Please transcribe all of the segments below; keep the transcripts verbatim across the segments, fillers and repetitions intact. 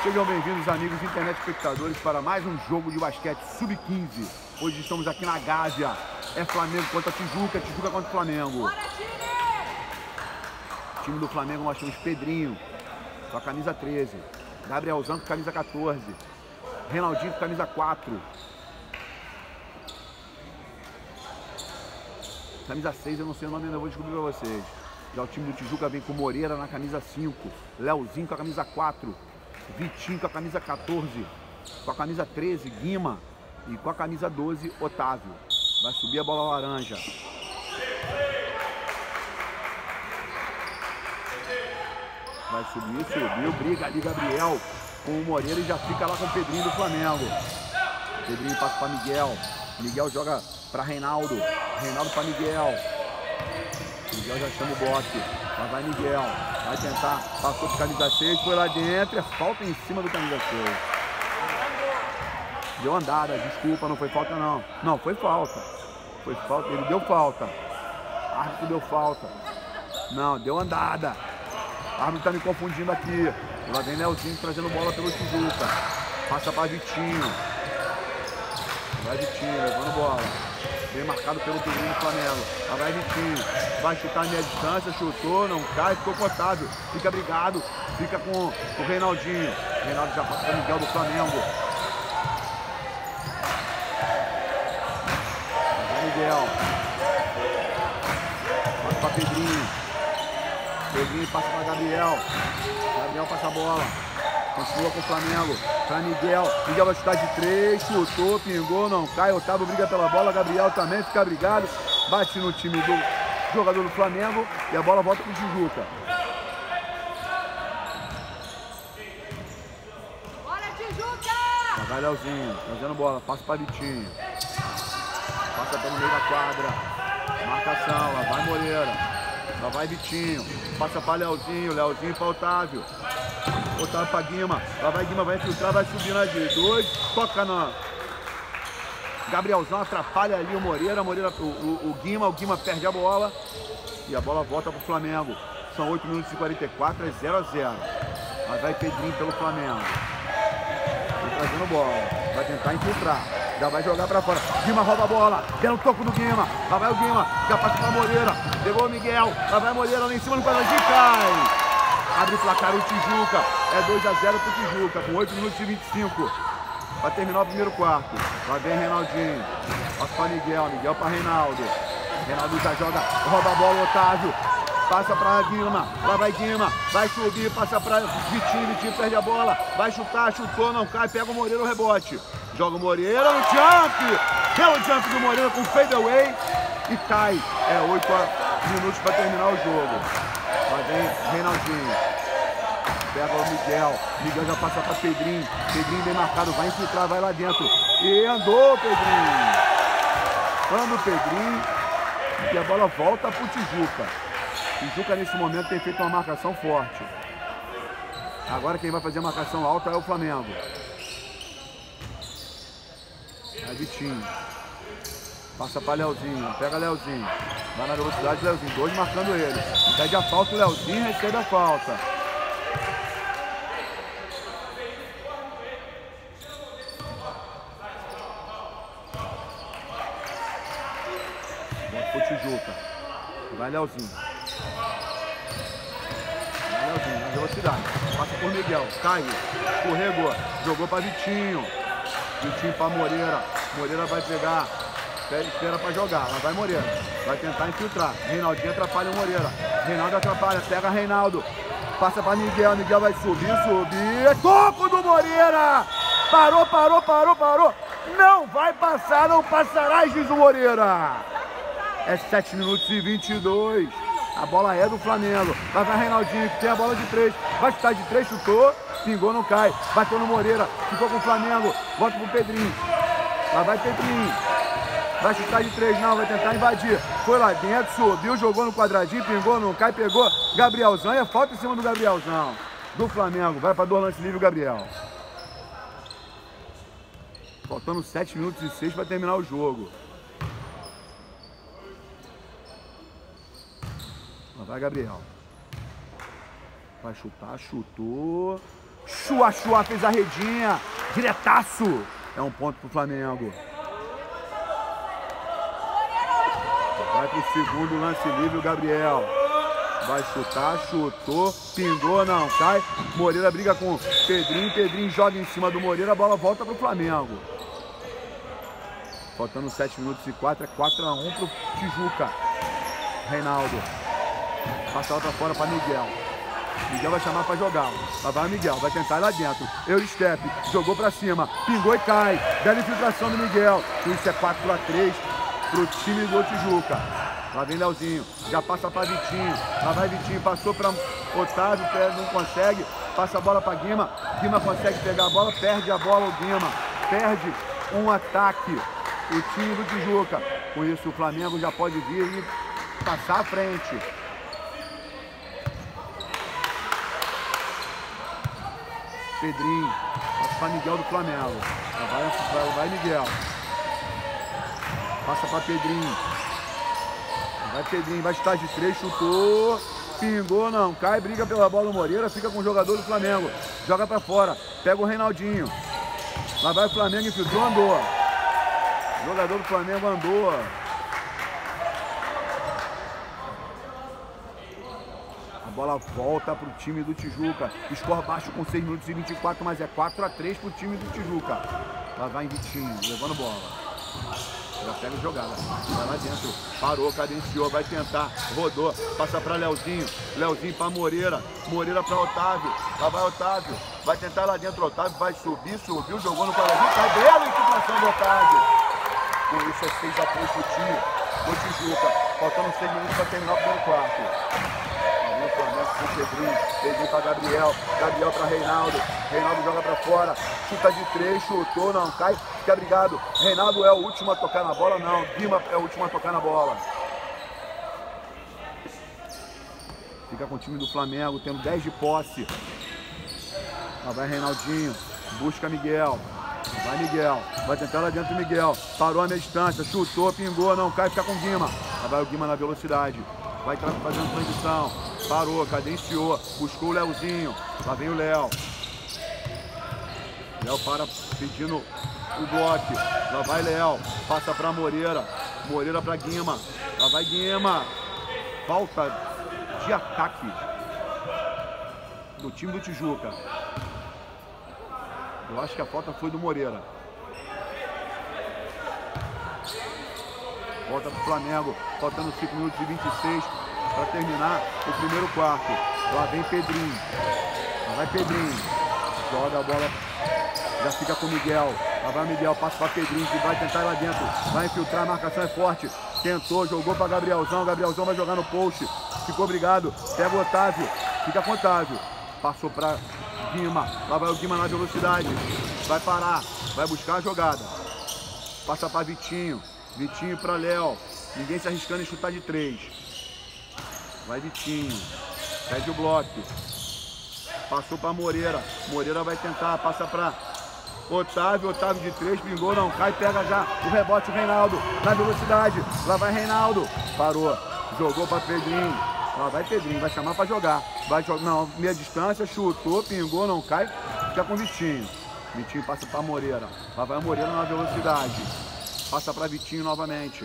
Sejam bem-vindos, amigos internet espectadores, para mais um jogo de basquete sub quinze. Hoje estamos aqui na Gávea. É Flamengo contra Tijuca, Tijuca contra Flamengo. O time do Flamengo nós temos Pedrinho, com a camisa treze. Gabrielzão com a camisa quatorze. Reinaldinho com a camisa quatro. Camisa seis, eu não sei o nome ainda, eu vou descobrir para vocês. Já o time do Tijuca vem com Moreira na camisa cinco. Leozinho com a camisa quatro. Vitinho com a camisa quatorze, com a camisa treze, Guima, e com a camisa doze, Otávio. Vai subir a bola laranja. Vai subir, subiu, briga ali Gabriel com o Moreira e já fica lá com o Pedrinho do Flamengo. Pedrinho passa para Miguel, Miguel joga para Reinaldo, Reinaldo para Miguel. Miguel já chama o bote, mas vai Miguel, vai tentar, passou para camisa seis, foi lá dentro, é falta em cima do camisa seis. Deu andada, desculpa, não foi falta não. Não, foi falta. Foi falta, ele deu falta. O árbitro deu falta. Não, deu andada. O árbitro tá me confundindo aqui. Lá vem Leozinho trazendo bola pelo Tijuca. Passa para Vitinho. Vai Vitinho, levando bola. Bem marcado pelo Pedrinho do Flamengo. Lá vai Vitinho. Vai chutar a meia distância, chutou, não cai, ficou com o Otávio. Fica brigado, fica com o Reinaldinho. Reinaldo já passa para Miguel do Flamengo. Vai Miguel. Passa para Pedrinho. Pedrinho passa para Gabriel. Gabriel passa a bola. Continua com o Flamengo, para Miguel, Miguel vai chutar de três, chutou, pingou, não cai, Otávio briga pela bola, Gabriel também fica brigado, bate no time do jogador do Flamengo e a bola volta para o Tijuca. Bora, Tijuca! Lá vai Leozinho, trazendo bola, passa para Vitinho, passa pelo meio da quadra, marcação, lá vai Moreira, lá vai Vitinho, passa para Leozinho, Leozinho para Otávio. Otávio para Guima, lá vai Guima, vai infiltrar, vai subir na de dois, toca na... Gabrielzão atrapalha ali o Moreira, Moreira o, o, o Guima, o Guima perde a bola e a bola volta para o Flamengo. São oito minutos e quarenta e quatro, é zero a zero. Mas vai Pedrinho pelo Flamengo. Vem trazendo bola, vai tentar infiltrar, já vai jogar para fora. Guima rouba a bola, pelo toco do Guima, lá vai o Guima, já passa para Moreira, pegou o Miguel, lá vai Moreira lá em cima no quadradinho, cai. Abre o placar o Tijuca, é dois a zero pro Tijuca, com oito minutos e vinte e cinco, para terminar o primeiro quarto. Lá vem Reinaldinho, passa para Miguel, Miguel para Reinaldo. Reinaldo já joga, rouba a bola, Otávio, passa para Guima, lá vai Guima, vai subir, passa para Vitinho, Vitinho perde a bola, vai chutar, chutou, não cai, pega o Moreira, o rebote. Joga o Moreira no jump, belo jump do Moreira com fade away e cai. É oito minutos para terminar o jogo. Lá vem Reinaldinho, pega o Miguel, Miguel já passa para Pedrinho, Pedrinho bem marcado, vai infiltrar, vai lá dentro, e andou Pedrinho, anda o Pedrinho, e a bola volta para o Tijuca. Tijuca nesse momento tem feito uma marcação forte, agora quem vai fazer a marcação alta é o Flamengo. Aí Vitinho, passa para Leozinho, pega Leozinho, vai na velocidade Leozinho, dois marcando ele, pede a falta o Leozinho, recebe a falta. Volta pro Tijuca, vai Leozinho, vai Leozinho, na velocidade, passa por Miguel, caiu, escorregou, jogou para Vitinho, Vitinho para Moreira, Moreira vai pegar, espera para jogar, lá vai Moreira, vai tentar infiltrar, Reinaldinho atrapalha o Moreira, Reinaldo atrapalha, pega Reinaldo, passa para Miguel, Miguel vai subir, subir, toco do Moreira, parou, parou, parou, parou, não vai passar, não passará, diz o Moreira, é sete minutos e vinte e dois, a bola é do Flamengo, lá vai Reinaldinho, que tem a bola de três, vai chutar de três, chutou, pingou, não cai, bateu no Moreira, ficou com o Flamengo, volta pro Pedrinho, lá vai Pedrinho, vai chutar de três, não, vai tentar invadir, foi lá dentro, subiu, jogou no quadradinho, pingou, não cai, pegou, Gabrielzão, e é falta em cima do Gabrielzão, do Flamengo, vai para dois lances livre o Gabriel. Faltando sete minutos e seis para terminar o jogo. Lá vai Gabriel. Vai chutar, chutou. Chua, chua, fez a redinha. Diretaço. É um ponto pro Flamengo. Vai pro segundo lance livre o Gabriel. Vai chutar, chutou, pingou, não cai. Moreira briga com Pedrinho. Pedrinho joga em cima do Moreira. A bola volta pro Flamengo. Faltando sete minutos e quatro. É quatro a um pro Tijuca. Reinaldo. Passa lá pra fora pra Miguel. Miguel vai chamar pra jogar. Lá vai o Miguel, vai tentar ir lá dentro. Eurostep, jogou pra cima, pingou e cai. Bela infiltração do Miguel. Isso é quatro a três pro time do Tijuca. Lá vem Leozinho, já passa pra Vitinho. Lá vai Vitinho, passou pra Otávio, não consegue. Passa a bola pra Guima. Guima consegue pegar a bola, perde a bola o Guima. Perde um ataque o time do Tijuca. Com isso o Flamengo já pode vir e passar à frente. Pedrinho, passa para Miguel do Flamengo. Vai, vai Miguel. Passa para Pedrinho. Vai Pedrinho, vai estar de três, chutou. Pingou, não cai, briga pela bola o Moreira, fica com o jogador do Flamengo. Joga para fora, pega o Reinaldinho. Lá vai o Flamengo, infiltrou, andou. O jogador do Flamengo andou. A bola volta para o time do Tijuca. Score baixo com seis minutos e vinte e quatro, mas é quatro a três para o time do Tijuca. Lá vai em Vitinho, levando bola. Já pega a jogada. Vai lá dentro. Parou, cadenciou, vai tentar. Rodou, passa para Leozinho. Leozinho para Moreira. Moreira para Otávio. Lá vai Otávio. Vai tentar lá dentro. Otávio vai subir, subiu, jogou no quadradinho. Cai bela infiltração do Otávio. Com isso é seis a três para o time do Tijuca. Faltando seis minutos para terminar o primeiro quarto. Com Pedrinho, Pedrinho para Gabriel, Gabriel para Reinaldo, Reinaldo joga para fora, chuta de três, chutou, não cai, fica brigado. Reinaldo é o último a tocar na bola, não, Guima é o último a tocar na bola. Fica com o time do Flamengo, tendo dez de posse. Lá vai Reinaldinho, busca Miguel, vai Miguel, vai tentar lá dentro do Miguel, parou a meia distância, chutou, pingou, não cai, fica com o Guima. Lá vai o Guima na velocidade. Vai fazendo transição, parou, cadenciou, buscou o Leozinho, lá vem o Léo. Léo para pedindo o bloco, lá vai Léo, passa para Moreira, Moreira para Guima, lá vai Guima. Falta de ataque do time do Tijuca. Eu acho que a falta foi do Moreira. Volta para o Flamengo, faltando cinco minutos e vinte e seis para terminar o primeiro quarto. Lá vem Pedrinho. Lá vai Pedrinho. Joga a bola. Já fica com o Miguel. Lá vai o Miguel, passa para Pedrinho, que vai tentar ir lá dentro. Vai infiltrar, a marcação é forte. Tentou, jogou para Gabrielzão. Gabrielzão vai jogar no post. Ficou obrigado. Pega o Otávio. Fica com o Otávio. Passou para Guima. Lá vai o Guima na velocidade. Vai parar. Vai buscar a jogada. Passa para Vitinho. Vitinho para Léo. Ninguém se arriscando em chutar de três. Vai Vitinho. Pede o bloco. Passou para Moreira. Moreira vai tentar. Passa para Otávio. Otávio de três. Pingou, não cai. Pega já o rebote o Reinaldo. Na velocidade. Lá vai Reinaldo. Parou. Jogou para Pedrinho. Lá vai Pedrinho. Vai chamar para jogar. Vai jogar. Não, meia distância. Chutou. Pingou, não cai. Fica com Vitinho. Vitinho passa para Moreira. Lá vai a Moreira na velocidade. Passa para Vitinho novamente.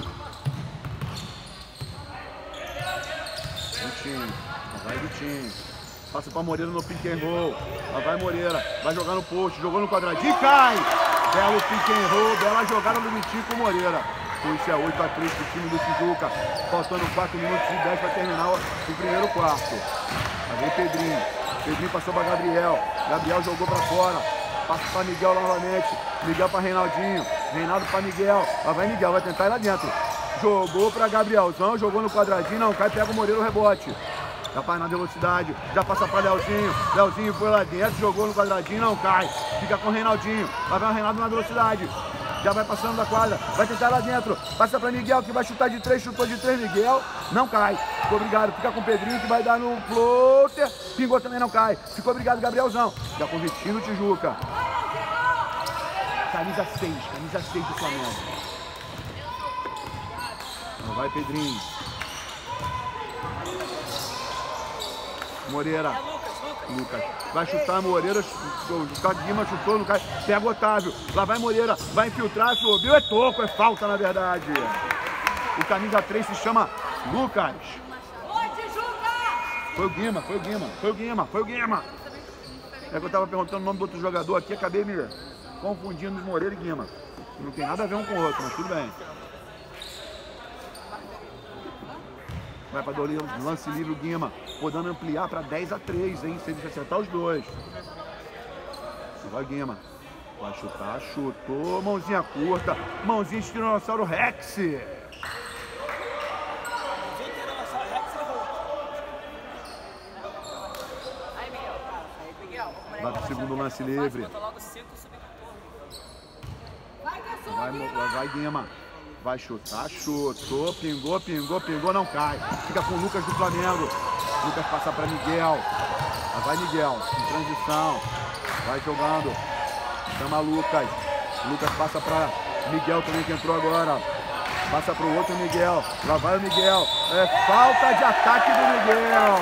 Vitinho. Lá vai Vitinho. Passa para Moreira no pick and roll. Lá vai Moreira. Vai jogar no post. Jogou no quadradinho e cai. Belo pick and roll. Bela jogada do Vitinho com Moreira. Com isso é oito a três para o time do Tijuca. Faltando quatro minutos e dez para terminar o primeiro quarto. Lá vem Pedrinho. Pedrinho passou para Gabriel. Gabriel jogou para fora. Passa para Miguel novamente. Miguel para Reinaldinho. Reinaldo para Miguel. Lá vai Miguel, vai tentar ir lá dentro. Jogou para Gabrielzão, jogou no quadradinho, não cai, pega o Moreira o rebote. Já vai na velocidade, já passa para Leozinho. Leozinho foi lá dentro, jogou no quadradinho, não cai. Fica com o Reinaldinho. Lá vai o Reinaldo na velocidade. Já vai passando da quadra, vai tentar lá dentro. Passa para Miguel, que vai chutar de três, chutou de três, Miguel. Não cai. Ficou obrigado, fica com o Pedrinho, que vai dar no floater. Pingou também, não cai. Ficou obrigado, Gabrielzão. Já com o Vitinho do Tijuca. Camisa seis, camisa seis do Flamengo. Vai Pedrinho. Moreira. Lucas vai chutar, Moreira, o Guima chutou, não cai, pega o Otávio, lá vai Moreira, vai infiltrar, subiu, é toco, é falta na verdade. O camisa três se chama Lucas. Foi o Guima, foi o Guima, foi o Guima, foi o Guima. É que eu tava perguntando o nome do outro jogador aqui, acabei me confundindo os Moreira e Guima. Não tem nada a ver um com o outro, mas tudo bem. Vai para o lance livre o Guima, podendo ampliar para dez a três, hein? Se ele acertar os dois. Vai Guima. Vai chutar, chutou, mãozinha curta, mãozinha de Tiranossauro Rex. Vai pro segundo lance livre. Vai, vai Guima. Vai chutar, chutou, pingou, pingou, pingou, não cai. Fica com o Lucas do Flamengo. Lucas passa para Miguel. Vai Miguel, em transição. Vai jogando. Chama Lucas. Lucas passa para Miguel também, que entrou agora. Passa para o outro Miguel. Lá vai o Miguel. É falta de ataque do Miguel.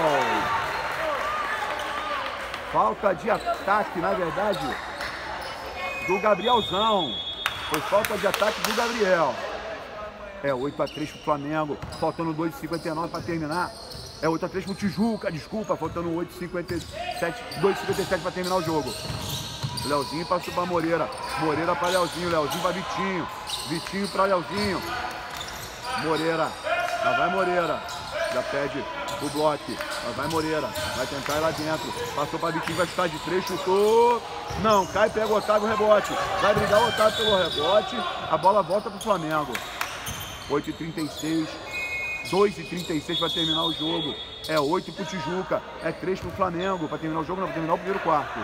Falta de ataque, na verdade, do Gabrielzão. Foi falta de ataque do Gabriel. É oito a três pro Flamengo, faltando dois e cinquenta e nove para terminar. É oito a três pro Tijuca, desculpa, faltando oito e cinquenta e sete, dois e cinquenta e sete para terminar o jogo. Leozinho passou para Moreira, Moreira para Leozinho, Leozinho para Vitinho, Vitinho para Leozinho. Moreira, lá vai Moreira, já pede o bloco, lá vai Moreira, vai tentar ir lá dentro, passou para Vitinho, vai chutar de três, chutou, não, cai, pega o Otávio, rebote, vai brigar o Otávio pelo rebote, a bola volta pro Flamengo. oito e trinta e seis, dois e trinta e seis para terminar o jogo. É oito pro Tijuca, é três pro Flamengo para terminar o jogo, não, para terminar o primeiro quarto.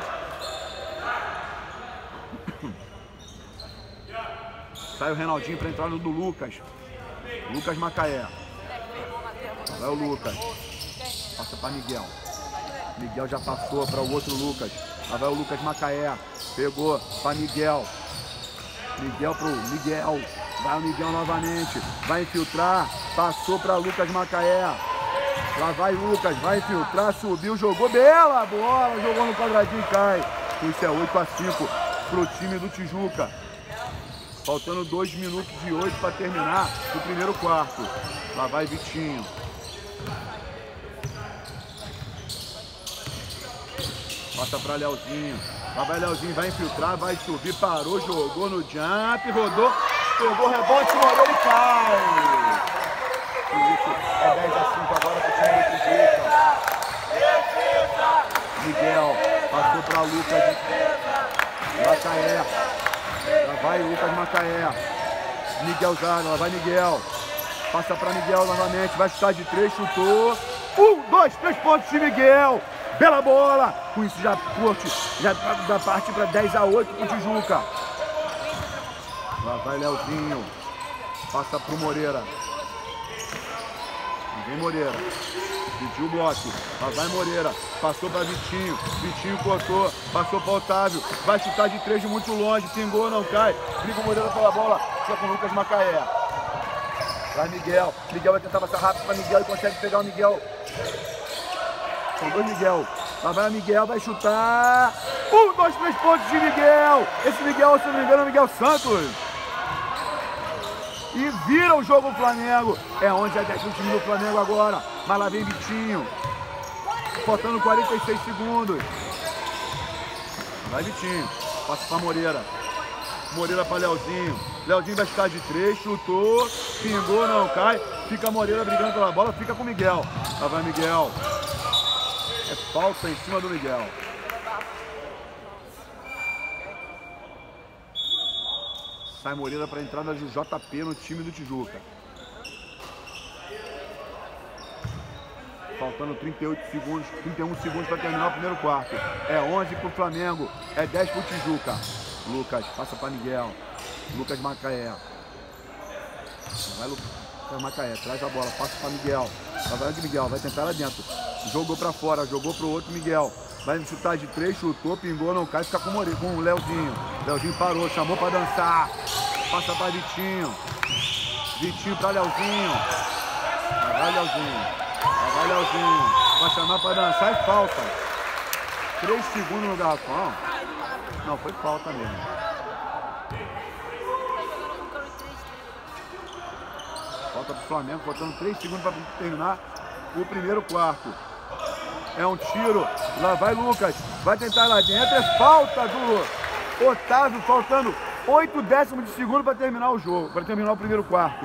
Sai o Renaldinho para entrar no do Lucas. Lucas Macaé. Vai o Lucas. Passa para Miguel. Miguel já passou para o outro Lucas. Lá vai o Lucas Macaé. Pegou para Miguel. Miguel pro Miguel. Vai o Miguel novamente. Vai infiltrar. Passou para Lucas Macaé. Lá vai Lucas. Vai infiltrar. Subiu. Jogou. Bela bola. Jogou no quadradinho e cai. Isso é oito a cinco pro time do Tijuca. Faltando dois minutos e oito para terminar o primeiro quarto. Lá vai Vitinho. Passa para Leozinho. Lá vai Leozinho, vai infiltrar, vai subir, parou, jogou no jump, rodou, pegou rebote, morou e cai. Isso é dez a cinco agora para o time do Tijuca. Miguel passou para Lucas Macaé. Lá vai Lucas Macaé. Miguel Zaga, lá vai Miguel. Passa para Miguel novamente, vai chutar de três, chutou. Um, dois, três pontos de Miguel. Bela bola. Com isso já curte, já, já parte para dez a oito pro Tijuca. Lá vai Leozinho. Passa pro Moreira. Vem Moreira. Pediu o bloco. Lá vai Moreira. Passou para Vitinho. Vitinho cortou. Passou para Otávio. Vai chutar de três de muito longe. Pingou, não cai. Briga o Moreira pela bola. Fica com o Lucas Macaé. Vai Miguel. Miguel vai tentar passar rápido para Miguel e consegue pegar o Miguel. São dois Miguel. Lá vai o Miguel, vai chutar. Um, dois, três pontos de Miguel. Esse Miguel, se não me engano, é o Miguel Santos. E vira o jogo o Flamengo. É onde é o time do Flamengo agora. Mas lá vem Vitinho. Faltando quarenta e seis segundos. Vai Vitinho. Passa para Moreira. Moreira para Leozinho. Leozinho vai chutar de três. Chutou. Pingou, não cai. Fica Moreira brigando pela bola. Fica com Miguel. Lá vai Miguel. É falta em cima do Miguel. Sai Moreira para a entrada de J P no time do Tijuca. Faltando trinta e oito segundos, trinta e um segundos para terminar o primeiro quarto. É onze para o Flamengo, é dez para o Tijuca. Lucas, passa para Miguel. Lucas Macaé. Vai Lucas Macaé, traz a bola, passa para Miguel. Vai de Miguel, vai tentar lá dentro. Jogou para fora, jogou para o outro Miguel. Vai chutar de três, chutou, pingou, não cai, fica com o Moreira, com o Leozinho. Leozinho parou, chamou para dançar. Passa para Vitinho. Vitinho para Leozinho. Vai Leozinho. Vai Leozinho. Vai chamar para dançar e falta. três segundos no garrafão. Não, foi falta mesmo. Falta pro Flamengo, faltando três segundos para terminar o primeiro quarto. É um tiro, lá vai Lucas, vai tentar lá dentro, é falta do Otávio, faltando oito décimos de segundo para terminar o jogo, para terminar o primeiro quarto.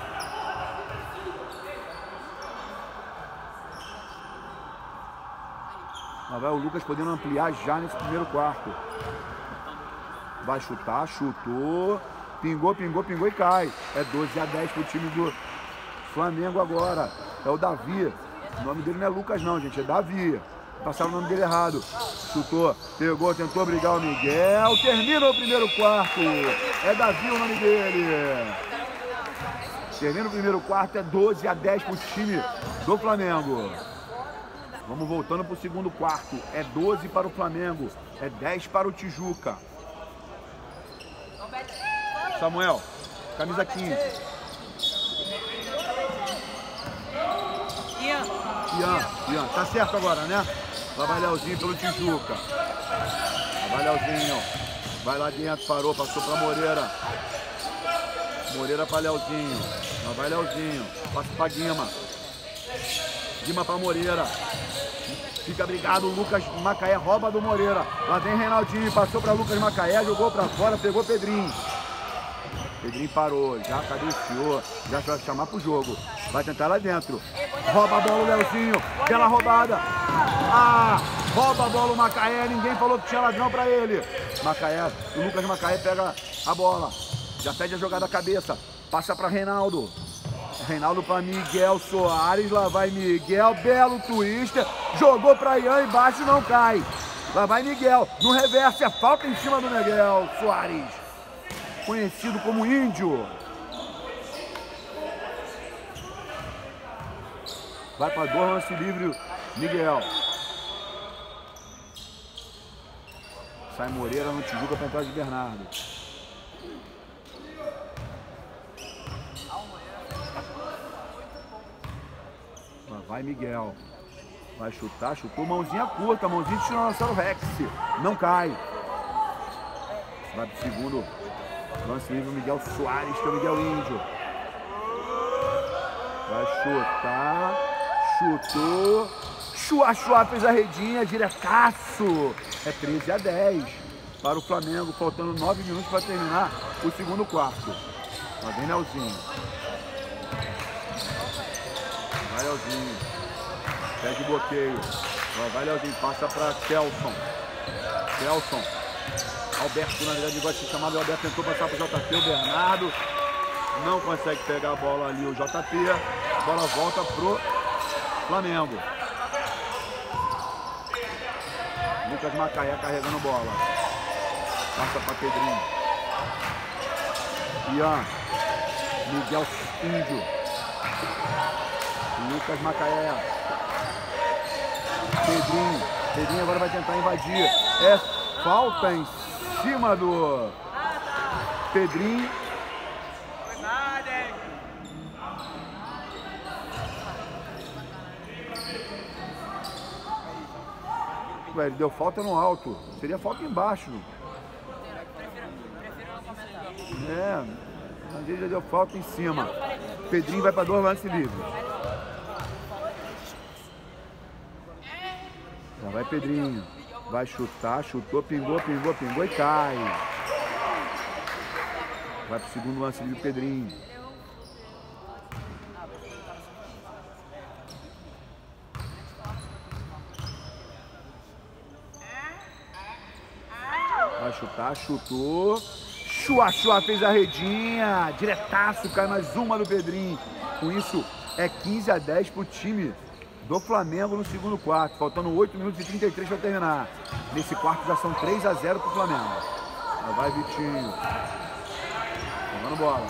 Lá vai o Lucas podendo ampliar já nesse primeiro quarto. Vai chutar, chutou, pingou, pingou, pingou e cai. É doze a dez pro time do Flamengo agora. É o Davi. O nome dele não é Lucas não, gente, é Davi. Passaram o nome dele errado. Chutou, pegou, tentou brigar o Miguel. Termina o primeiro quarto. É Davi o nome dele. Termina o primeiro quarto, é doze a dez pro time do Flamengo. Vamos voltando pro segundo quarto. É doze para o Flamengo. É dez para o Tijuca. Samuel, camisa quinze. Ian, Ian, tá certo agora, né? Lá vai Leozinho pelo Tijuca. Lá vai Leozinho. Vai lá dentro, parou, passou pra Moreira. Moreira pra Leozinho. Lá vai Leozinho. Passa pra Guima. Guima pra Moreira. Fica brigado, o Lucas Macaé rouba do Moreira. Lá vem Reinaldinho, passou pra Lucas Macaé, jogou pra fora, pegou Pedrinho. Pedrinho parou, já cadenciou, já vai chamar pro jogo. Vai tentar lá dentro. Rouba a bola o Leozinho, bela roubada. Ah, rouba a bola o Macaé, ninguém falou que tinha ladrão pra ele. Macaé, o Lucas Macaé pega a bola, já pede a jogada à cabeça, passa pra Reinaldo. Reinaldo para Miguel Soares, lá vai Miguel, belo twister, jogou para Ian embaixo, não cai. Lá vai Miguel, no reverso, é falta em cima do Miguel Soares, conhecido como Índio. Vai para dois, lance livre, Miguel. Sai Moreira no Tijuca para entrar de Bernardo. Vai Miguel, vai chutar, chutou, mãozinha curta, mãozinha de Tiranossauro Rex, não cai. Vai pro segundo, lance livre, Miguel Soares, que é o Miguel Índio. Vai chutar, chutou, chua, chua, fez a redinha, diretaço. É treze a dez para o Flamengo, faltando nove minutos para terminar o segundo quarto. Lá vem Leozinho. Vai Leozinho, pede bloqueio, vai Leozinho, passa para Kelson, Kelson, Alberto, na verdade gosta de ser chamado, o Alberto tentou passar para o J P, o Bernardo não consegue pegar a bola ali, o J P, a bola volta pro Flamengo. Lucas Macaé carregando bola, passa para Pedrinho, Ian, Miguel Índio, Lucas Macaé, Pedrinho, Pedrinho agora vai tentar invadir, é falta em cima do Pedrinho. Ué, ele deu falta no alto, seria falta embaixo. É, mas ele já deu falta em cima. Pedrinho vai para dois lances livres. Já vai Pedrinho. Vai chutar, chutou, pingou, pingou, pingou e cai. Vai pro segundo lance livre, Pedrinho. Vai chutar, chutou. Chua, chua, fez a redinha. Diretaço, cai mais uma do Pedrinho. Com isso, é quinze a dez pro time do Flamengo no segundo quarto. Faltando oito minutos e trinta e três para terminar. Nesse quarto já são três a zero pro Flamengo. Lá vai Vitinho. Jogando bola.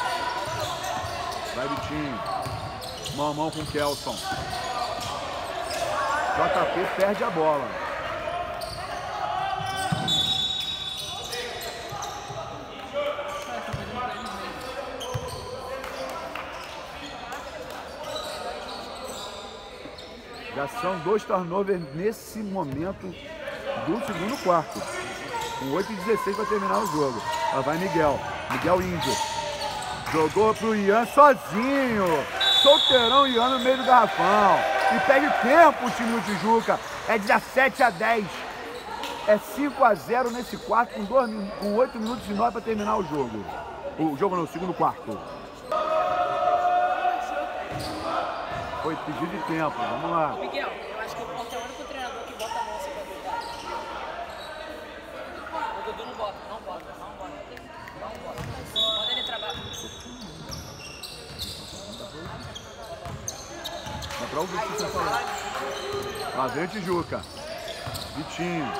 Vai Vitinho. Mão a mão com o Kelson. J P perde a bola. Já são dois turnovers nesse momento do segundo quarto. Com oito e dezesseis para terminar o jogo. Lá vai Miguel. Miguel Índio. Jogou pro Ian sozinho. Solteirão Ian no meio do garrafão. E perde tempo o time do Tijuca. É dezessete a dez. É cinco a zero nesse quarto com, dois, com oito minutos e nove para terminar o jogo. O jogo no segundo quarto. Foi pedido de tempo. Vamos lá. Miguel, eu acho que o Ponte é o único treinador que bota a mão assim pra gritar. O Dudu não bota, não bota, não bota. Não bota. Manda ele trabalhar. Dá pra ouvir o que você tá falando. Lá vem o Tijuca. Vitinho.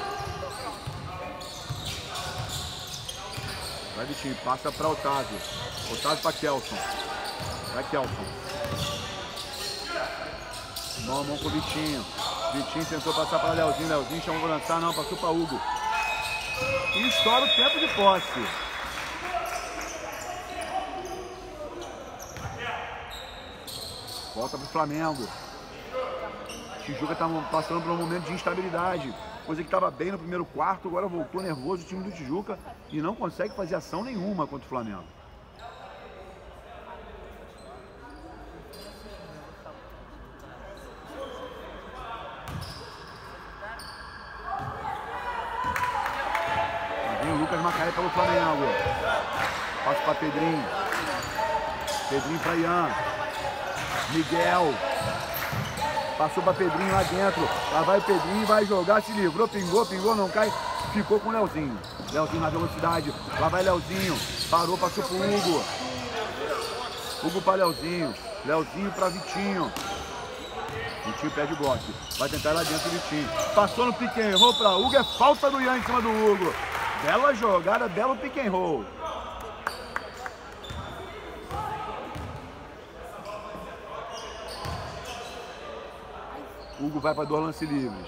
Vai Vitinho, passa pra Otávio. Otávio pra Kelson. Vai Kelson. Mão a mão com o Vitinho. Vitinho tentou passar para Leozinho. Leozinho chamou para lançar, não, passou para Hugo. E estoura o tempo de posse. Volta para o Flamengo. Tijuca está passando por um momento de instabilidade. Coisa que estava bem no primeiro quarto, agora voltou nervoso o time do Tijuca e não consegue fazer ação nenhuma contra o Flamengo. Vem o Lucas Macaé pelo Flamengo. Passa para Pedrinho. Pedrinho para Ian. Miguel. Passou para Pedrinho lá dentro. Lá vai o Pedrinho, vai jogar, se livrou, pingou, pingou, não cai. Ficou com o Leozinho. Leozinho na velocidade. Lá vai Leozinho. Parou, passou pro Hugo. Hugo para Leozinho. Leozinho para Vitinho. Vitinho perde o bloco. Vai tentar lá dentro o Vitinho. Passou no pick and roll para Hugo. É falta do Ian em cima do Hugo. Bela jogada, belo pick and roll. Hugo vai para dois lances livres.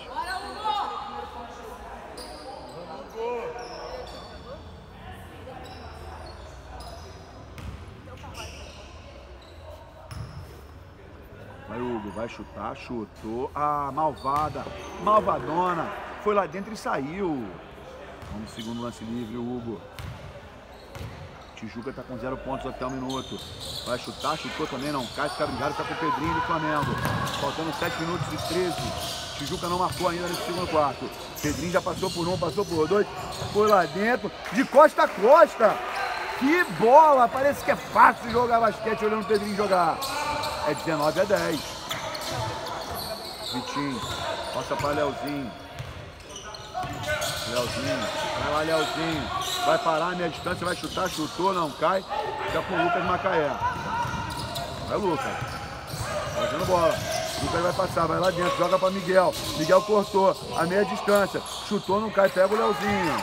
Vai Hugo, vai chutar, chutou. Ah, malvada, malvadona. Foi lá dentro e saiu. Vamos no segundo lance livre, o Hugo. Tijuca tá com zero pontos até um minuto. Vai chutar, chutou também, não cai, fica brigado, tá com o Pedrinho do Flamengo. Faltando sete minutos e treze. Tijuca não marcou ainda nesse segundo quarto. Pedrinho já passou por um, passou por dois. Foi lá dentro, de costa a costa. Que bola! Parece que é fácil jogar basquete olhando o Pedrinho jogar. É dezenove a dez. Vitinho, passa para Leozinho. Leozinho, vai lá Leozinho, vai parar a minha distância, vai chutar, chutou, não cai, fica com o Lucas Macaé. Vai Lucas, fazendo bola, Lucas vai passar, vai lá dentro, joga para Miguel, Miguel cortou, a meia distância, chutou, não cai, pega o Leozinho.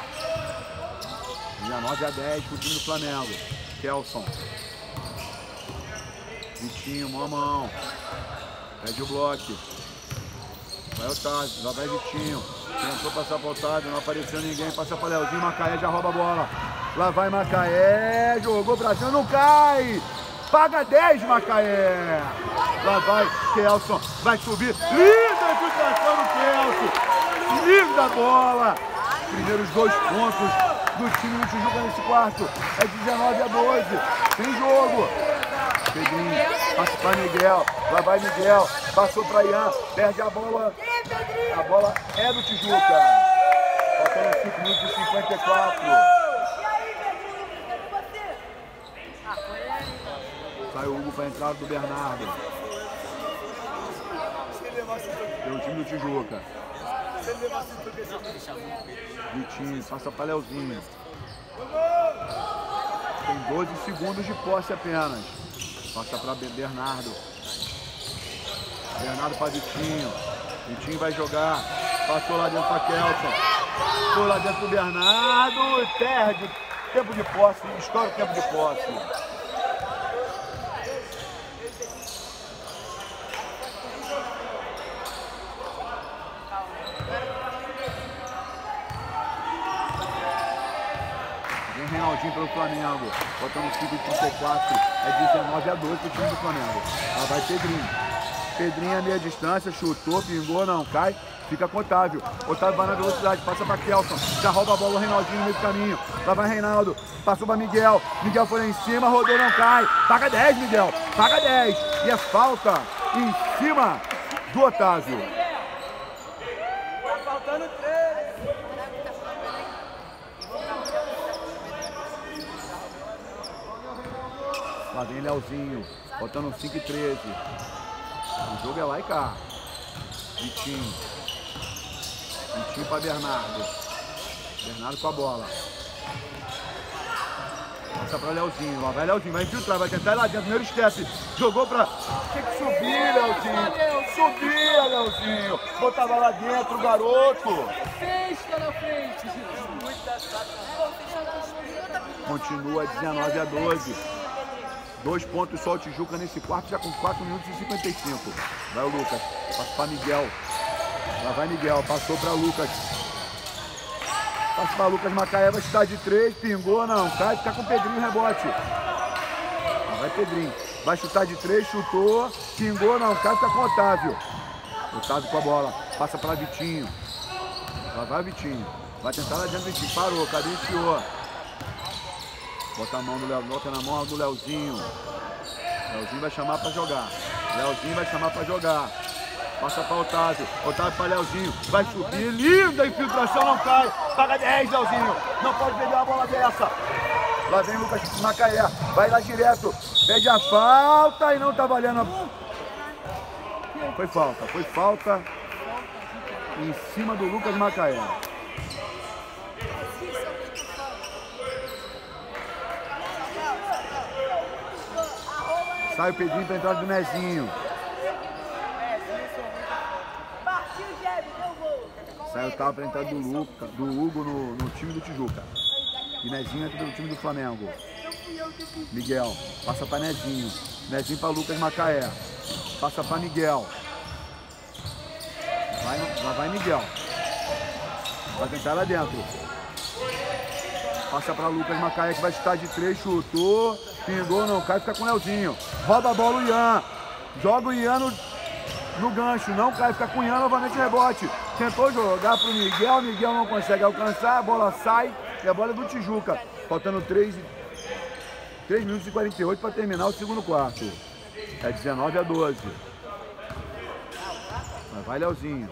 dezenove a dez pro time do Flamengo, Kelson. Vitinho, mão a mão, pede o bloco. Vai Otávio, lá vai Vitinho. Tentou passar para Otávio, não apareceu ninguém. Passa para Leozinho, Macaé já rouba a bola. Lá vai Macaé, jogou pra cima, não cai. Paga dez, Macaé. Lá vai Kelson, vai subir. Linda infiltração do Kelson. Linda bola. Primeiros dois pontos do time do Tijuca nesse quarto. É dezenove a doze. Tem jogo. Pedrinho, passa para Miguel, lá vai Miguel, passou para Ian, perde a bola, a bola é do Tijuca, faltando cinco minutos e cinquenta e quatro. Sai o Hugo para a entrada do Bernardo. Tem o time do Tijuca. Vitinho, passa para Leozinho. Tem doze segundos de posse apenas. Passa para Bernardo. Bernardo para Vitinho. Vitinho vai jogar. Passou lá dentro para Kelson. Foi lá dentro do Bernardo. E perde. Tempo de posse. Estoura o tempo de posse. Reinaldinho pelo Flamengo, botando cinco e trinta e quatro, é dezenove a doze para o time do Flamengo. Lá vai Pedrinho. Pedrinho a meia distância, chutou, pingou, não cai. Fica com o Otávio. Otávio vai na velocidade, passa para Kelson. Já rouba a bola o Reinaldinho no meio do caminho. Lá vai Reinaldo. Passou para Miguel. Miguel foi lá em cima, rodou, não cai. Paga dez, Miguel. Paga dez. E é falta em cima do Otávio. Tá faltando três. Lá vem Leozinho. Faltando cinco e treze. O jogo é lá e cá. Vitinho. Vitinho para Bernardo. Bernardo com a bola. Passa para Leozinho. Lá vai Leozinho. Vai infiltrar. Vai tentar ir lá dentro. Primeiro step. Jogou para... Tem que subir, Leozinho. Subia, Leozinho. Botava lá dentro o garoto. Festa na frente, gente. Continua dezenove a doze. Dois pontos só o Tijuca nesse quarto, já com quatro minutos e cinquenta e cinco. Vai o Lucas, passa para Miguel. Lá vai Miguel, passou para Lucas. Passa para Lucas Macaé, vai chutar de três, pingou, não, cai, fica com o Pedrinho, rebote. Lá vai Pedrinho, vai chutar de três, chutou, pingou, não, cai, fica com o Otávio. Otávio com a bola, passa para Vitinho. Lá vai Vitinho, vai tentar lá dentro do Vitinho, parou, cadenciou. Bota a mão do Léo, bota na mão do Leozinho. Leozinho vai chamar para jogar. Leozinho vai chamar para jogar. Passa para Otávio. Otávio para Leozinho. Vai subir. Linda infiltração, não cai. Paga dez, Leozinho. Não pode perder uma bola dessa. Lá vem Lucas Macaé. Vai lá direto. Pede a falta e não tá valendo. Foi falta. Foi falta em cima do Lucas Macaé. Sai o Pedrinho para entrar do Nezinho. Sai o Tava para entrar do, Luca, do Hugo no, no time do Tijuca. E Nezinho entra no time do Flamengo. Miguel, passa para Nezinho. Nezinho para Lucas Macaé. Passa para Miguel. Vai, lá vai Miguel. Vai tentar lá dentro. Passa para Lucas Macaé que vai chutar de três, chutou. Pingou, não cai, fica com o Leozinho. Roda a bola o Ian. Joga o Ian no, no gancho, não cai, fica com o Ian novamente rebote. Tentou jogar pro Miguel, Miguel não consegue alcançar, a bola sai e a bola é do Tijuca. Faltando três minutos e quarenta e oito para terminar o segundo quarto. É dezenove a doze. Mas vai Leozinho.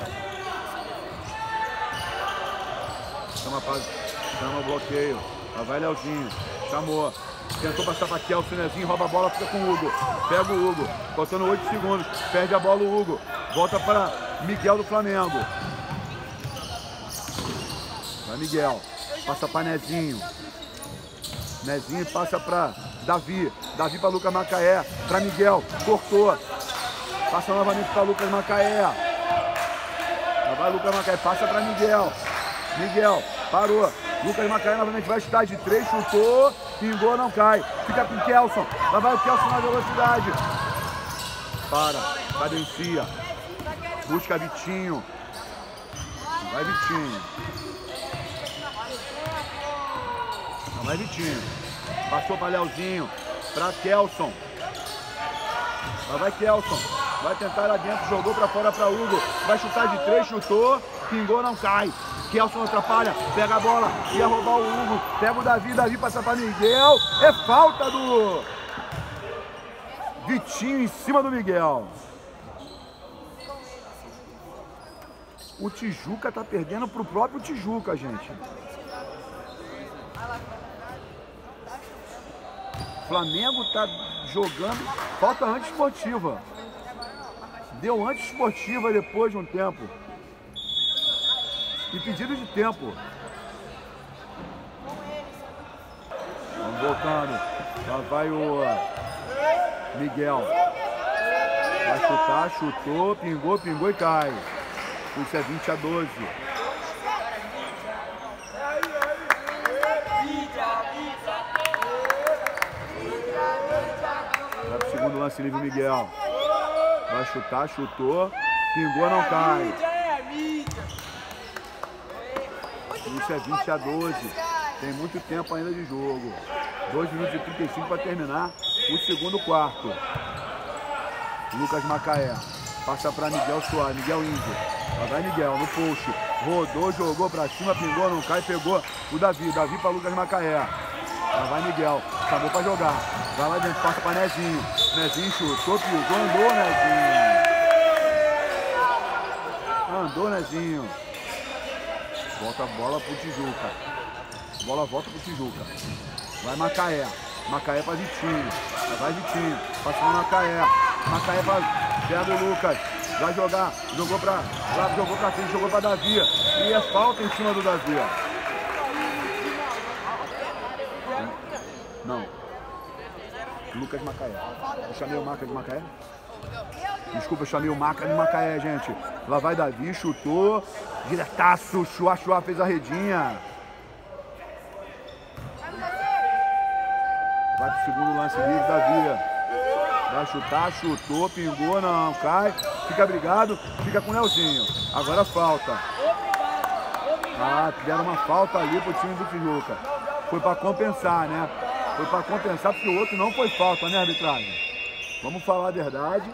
Chama, pra, chama o bloqueio. Mas vai Leozinho. Chamou. Tentou passar para Kelson, Nezinho, rouba a bola, fica com o Hugo. Pega o Hugo, faltando oito segundos. Perde a bola o Hugo. Volta para Miguel do Flamengo. Vai Miguel. Passa para Nezinho. Nezinho passa para Davi. Davi para Lucas Macaé. Para Miguel. Cortou. Passa novamente para Lucas Macaé. Já vai Lucas Macaé. Passa para Miguel. Miguel. Parou. Lucas Macaé novamente vai chutar de três. Chutou. Pingou, não cai. Fica com o Kelson. Lá vai o Kelson na velocidade. Para. Cadencia. Busca Vitinho. Vai Vitinho. Não vai Vitinho. Passou para Leozinho. Para Kelson. Lá vai Kelson. Vai tentar lá dentro. Jogou para fora para Hugo. Vai chutar de três. Chutou. Pingou, não cai. Kelson atrapalha, pega a bola, ia roubar o Hugo, pega o Davi, Davi passa para Miguel, é falta do Vitinho em cima do Miguel. O Tijuca tá perdendo pro próprio Tijuca, gente. O Flamengo tá jogando, falta antiesportiva. Deu antiesportiva depois de um tempo. E pedido de tempo. Vamos voltando. Lá vai o Miguel. Vai chutar, chutou, pingou, pingou e cai. Isso é vinte a doze. Vai pro segundo lance livre, Miguel. Vai chutar, chutou, pingou, não cai. Isso é vinte a doze. Tem muito tempo ainda de jogo. dois minutos e trinta e cinco para terminar o segundo quarto. Lucas Macaé. Passa para Miguel Soares. Miguel Índio. Lá vai Miguel no post. Rodou, jogou pra cima, pingou, não cai, pegou o Davi. Davi pra Lucas Macaé. Lá vai Miguel. Acabou pra jogar. Vai lá dentro, passa pra Nezinho. Nezinho chutou, pisou, andou, Nezinho. Andou, Nezinho. Volta a bola pro Tijuca. Bola volta pro Tijuca. Vai Macaé. Macaé pra Vitinho. Vai Vitinho. Passando Macaé. Macaé pra... Pega o Lucas. Vai jogar. Jogou pra... Lá, jogou pra frente, jogou pra Davi. E é falta em cima do Davi. Não. Lucas Macaé. Eu chamei o Maca de Macaé? Desculpa, eu chamei o Maca de Macaé, gente. Lá vai Davi, chutou. Diretaço, Chua, Chua fez a redinha. Vai pro segundo lance livre, Davi. Vai chutar, chutou, pingou, não, cai. Fica brigado, fica com o Leozinho. Agora falta. Ah, deram uma falta ali pro time do Tijuca. Foi pra compensar, né? Foi pra compensar porque o outro não foi falta, né, arbitragem? Vamos falar a verdade.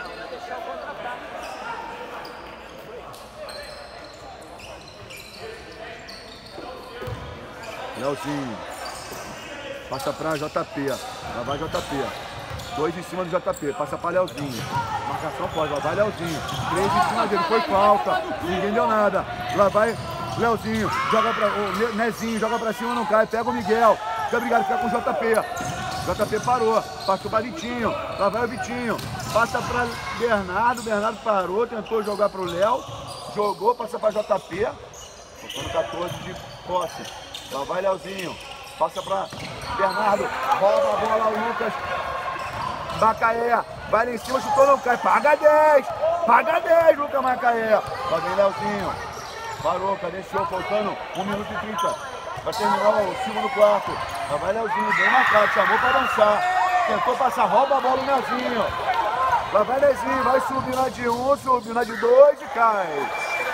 Leozinho. Passa pra J P. Lá vai J P. Dois em cima do J P. Passa pra Leozinho. Marcação pode. Lá vai Leozinho. Três em cima dele. Foi falta. Ninguém deu nada. Lá vai Leozinho. Joga pra... O Nezinho. Joga pra cima, não cai. Pega o Miguel. Fica obrigado. Fica com o J P. J P parou. Passou pra Vitinho. Lá vai o Vitinho. Passa pra Bernardo. Bernardo parou. Tentou jogar pro Léo. Jogou. Passa pra J P. Faltando quatorze de posse. Lá vai Leozinho. Passa pra Bernardo. Rouba a bola o Lucas. Macaé. Vai lá em cima, chutou, não cai. Paga dez. Paga dez, Lucas Macaé. Lá vem Leozinho. Parou, cadenciou, faltando um minuto e trinta. Vai terminar o segundo quarto. Lá vai Leozinho, bem marcado, chamou pra dançar. Tentou passar, rouba a bola o Leozinho. Lá vai Leozinho, vai subir na de um, subir na de dois e cai.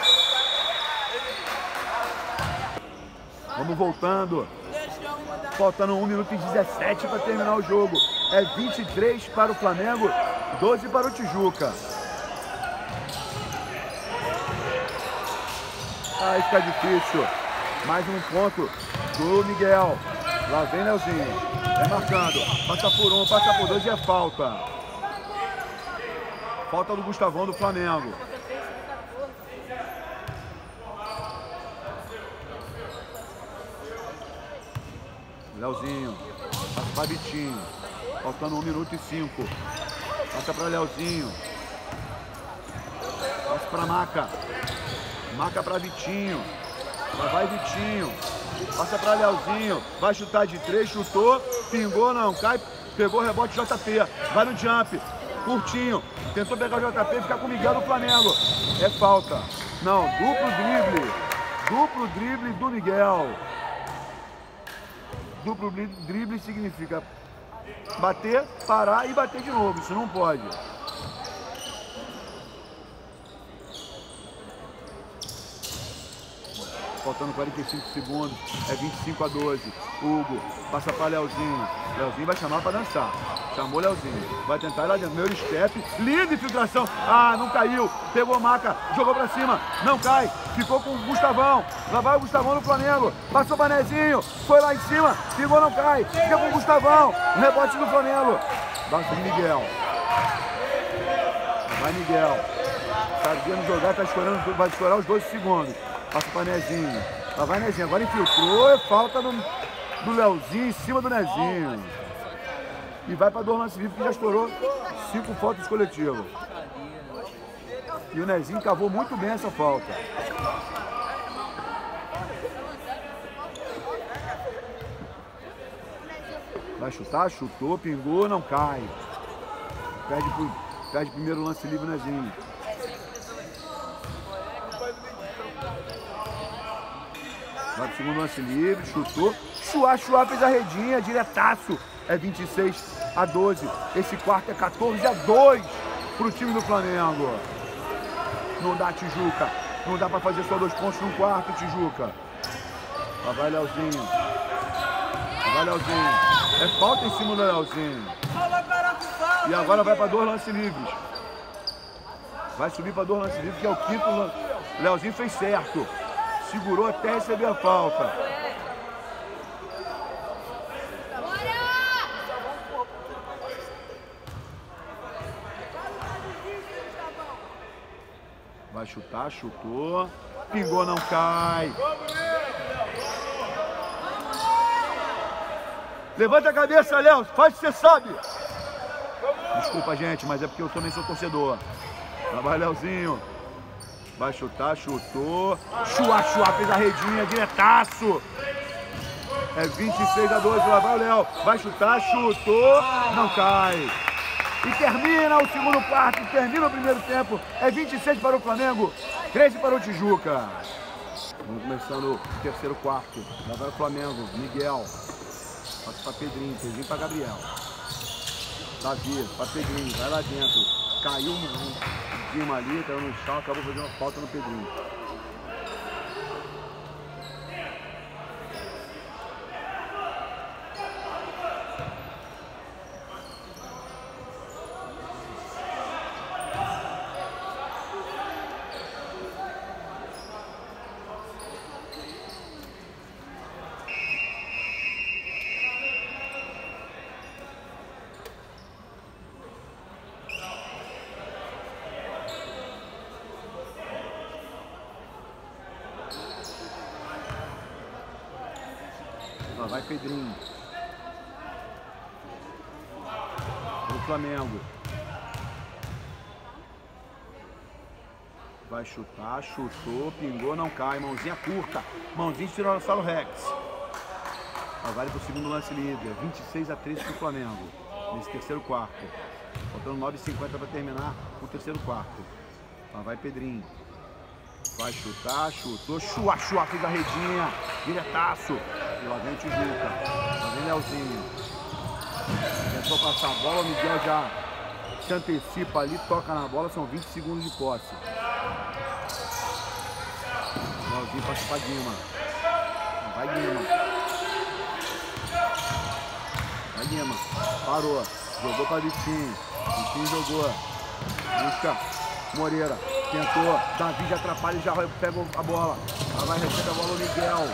Vamos voltando. Faltando um minuto e dezessete para terminar o jogo. É vinte e três para o Flamengo, doze para o Tijuca. Aí fica difícil. Mais um ponto do Miguel. Lá vem Leozinho. É marcando. Passa por um, passa por dois e é falta. Falta do Gustavão do Flamengo. Leozinho, passa para Vitinho, faltando um minuto e cinco, passa para Leozinho, passa para Maca, Maca para Vitinho, lá vai Vitinho, passa para Leozinho, vai chutar de três, chutou, pingou, não cai, pegou o rebote J P, vai no jump, curtinho, tentou pegar o J P e ficar com o Miguel do Flamengo, é falta, não, duplo drible, duplo drible do Miguel. Duplo drible significa bater, parar e bater de novo. Isso não pode. Faltando quarenta e cinco segundos. É vinte e cinco a doze. Hugo passa para Leozinho. Leozinho vai chamar para dançar. Chamou Leozinho. Vai tentar ir lá dentro. Meu step. Linda infiltração. Ah, não caiu. Pegou Maca. Jogou para cima. Não cai. Ficou com o Gustavão. Lá vai o Gustavão no Flamengo. Passou para Nezinho. Foi lá em cima. Pegou, não cai. Fica com o Gustavão. Rebote do Flamengo. Vai Miguel. Vai Miguel. Sabendo jogar. Tá estourando. Vai estourar os doze segundos. Passa para Nezinho. Lá vai Nezinho. Agora infiltrou. É falta do, do Leozinho em cima do Nezinho. E vai para dois lances livres que já estourou cinco faltas coletivas. E o Nezinho cavou muito bem essa falta. Vai chutar, chutou, pingou, não cai. Perde, pro, perde primeiro lance livre o Nezinho. Vai pro segundo lance livre, chutou. Chua, Chua fez a redinha, diretaço. É vinte e seis a doze. Esse quarto é quatorze a dois pro time do Flamengo. Não dá, Tijuca. Não dá pra fazer só dois pontos no quarto, Tijuca. Lá vai Leozinho. Lá vai Leozinho. É falta em cima do Leozinho. E agora vai pra dois lances livres. Vai subir pra dois lances livres, que é o quinto, Leozinho fez certo. Segurou até receber a falta. Vai chutar, chutou. Pingou, não cai. Levanta a cabeça, Léo. Faz o que você sabe. Desculpa, gente, mas é porque eu também sou torcedor. Vai, Leozinho. Vai chutar, chutou. Chua, chua, fez a redinha, diretaço. É vinte e seis a doze, lá vai o Léo. Vai chutar, chutou. Não cai. E termina o segundo quarto, termina o primeiro tempo. É vinte e seis para o Flamengo, treze para o Tijuca. Vamos começando o terceiro quarto. Lá vai o Flamengo, Miguel. Passa para Pedrinho, Pedrinho para Gabriel. Davi, para Pedrinho, vai lá dentro. Caiu um Guima ali, caiu no chão, acabou fazendo uma falta no Pedrinho. Vai Pedrinho. Pro Flamengo. Vai chutar, chutou, pingou, não cai. Mãozinha curta. Mãozinha tirou a Salo Rex. Vale pro segundo lance livre. vinte e seis a treze pro Flamengo. Nesse terceiro quarto. Faltando nove e cinquenta para terminar o terceiro quarto. Lá vai Pedrinho. Vai chutar, chutou, chua, chua, fez a redinha, diretaço. E lá vem o Tijuca, lá vem Leozinho. Tentou passar a bola, o Miguel já se antecipa ali, toca na bola, são vinte segundos de posse. Leozinho passa pra Guima. Vai Guima. Vai Guima. Parou, jogou pra Vitinho. Vitinho jogou. Busca Moreira. Tentou, Davi já atrapalha e já pega a bola. Ela vai receber a bola o Miguel.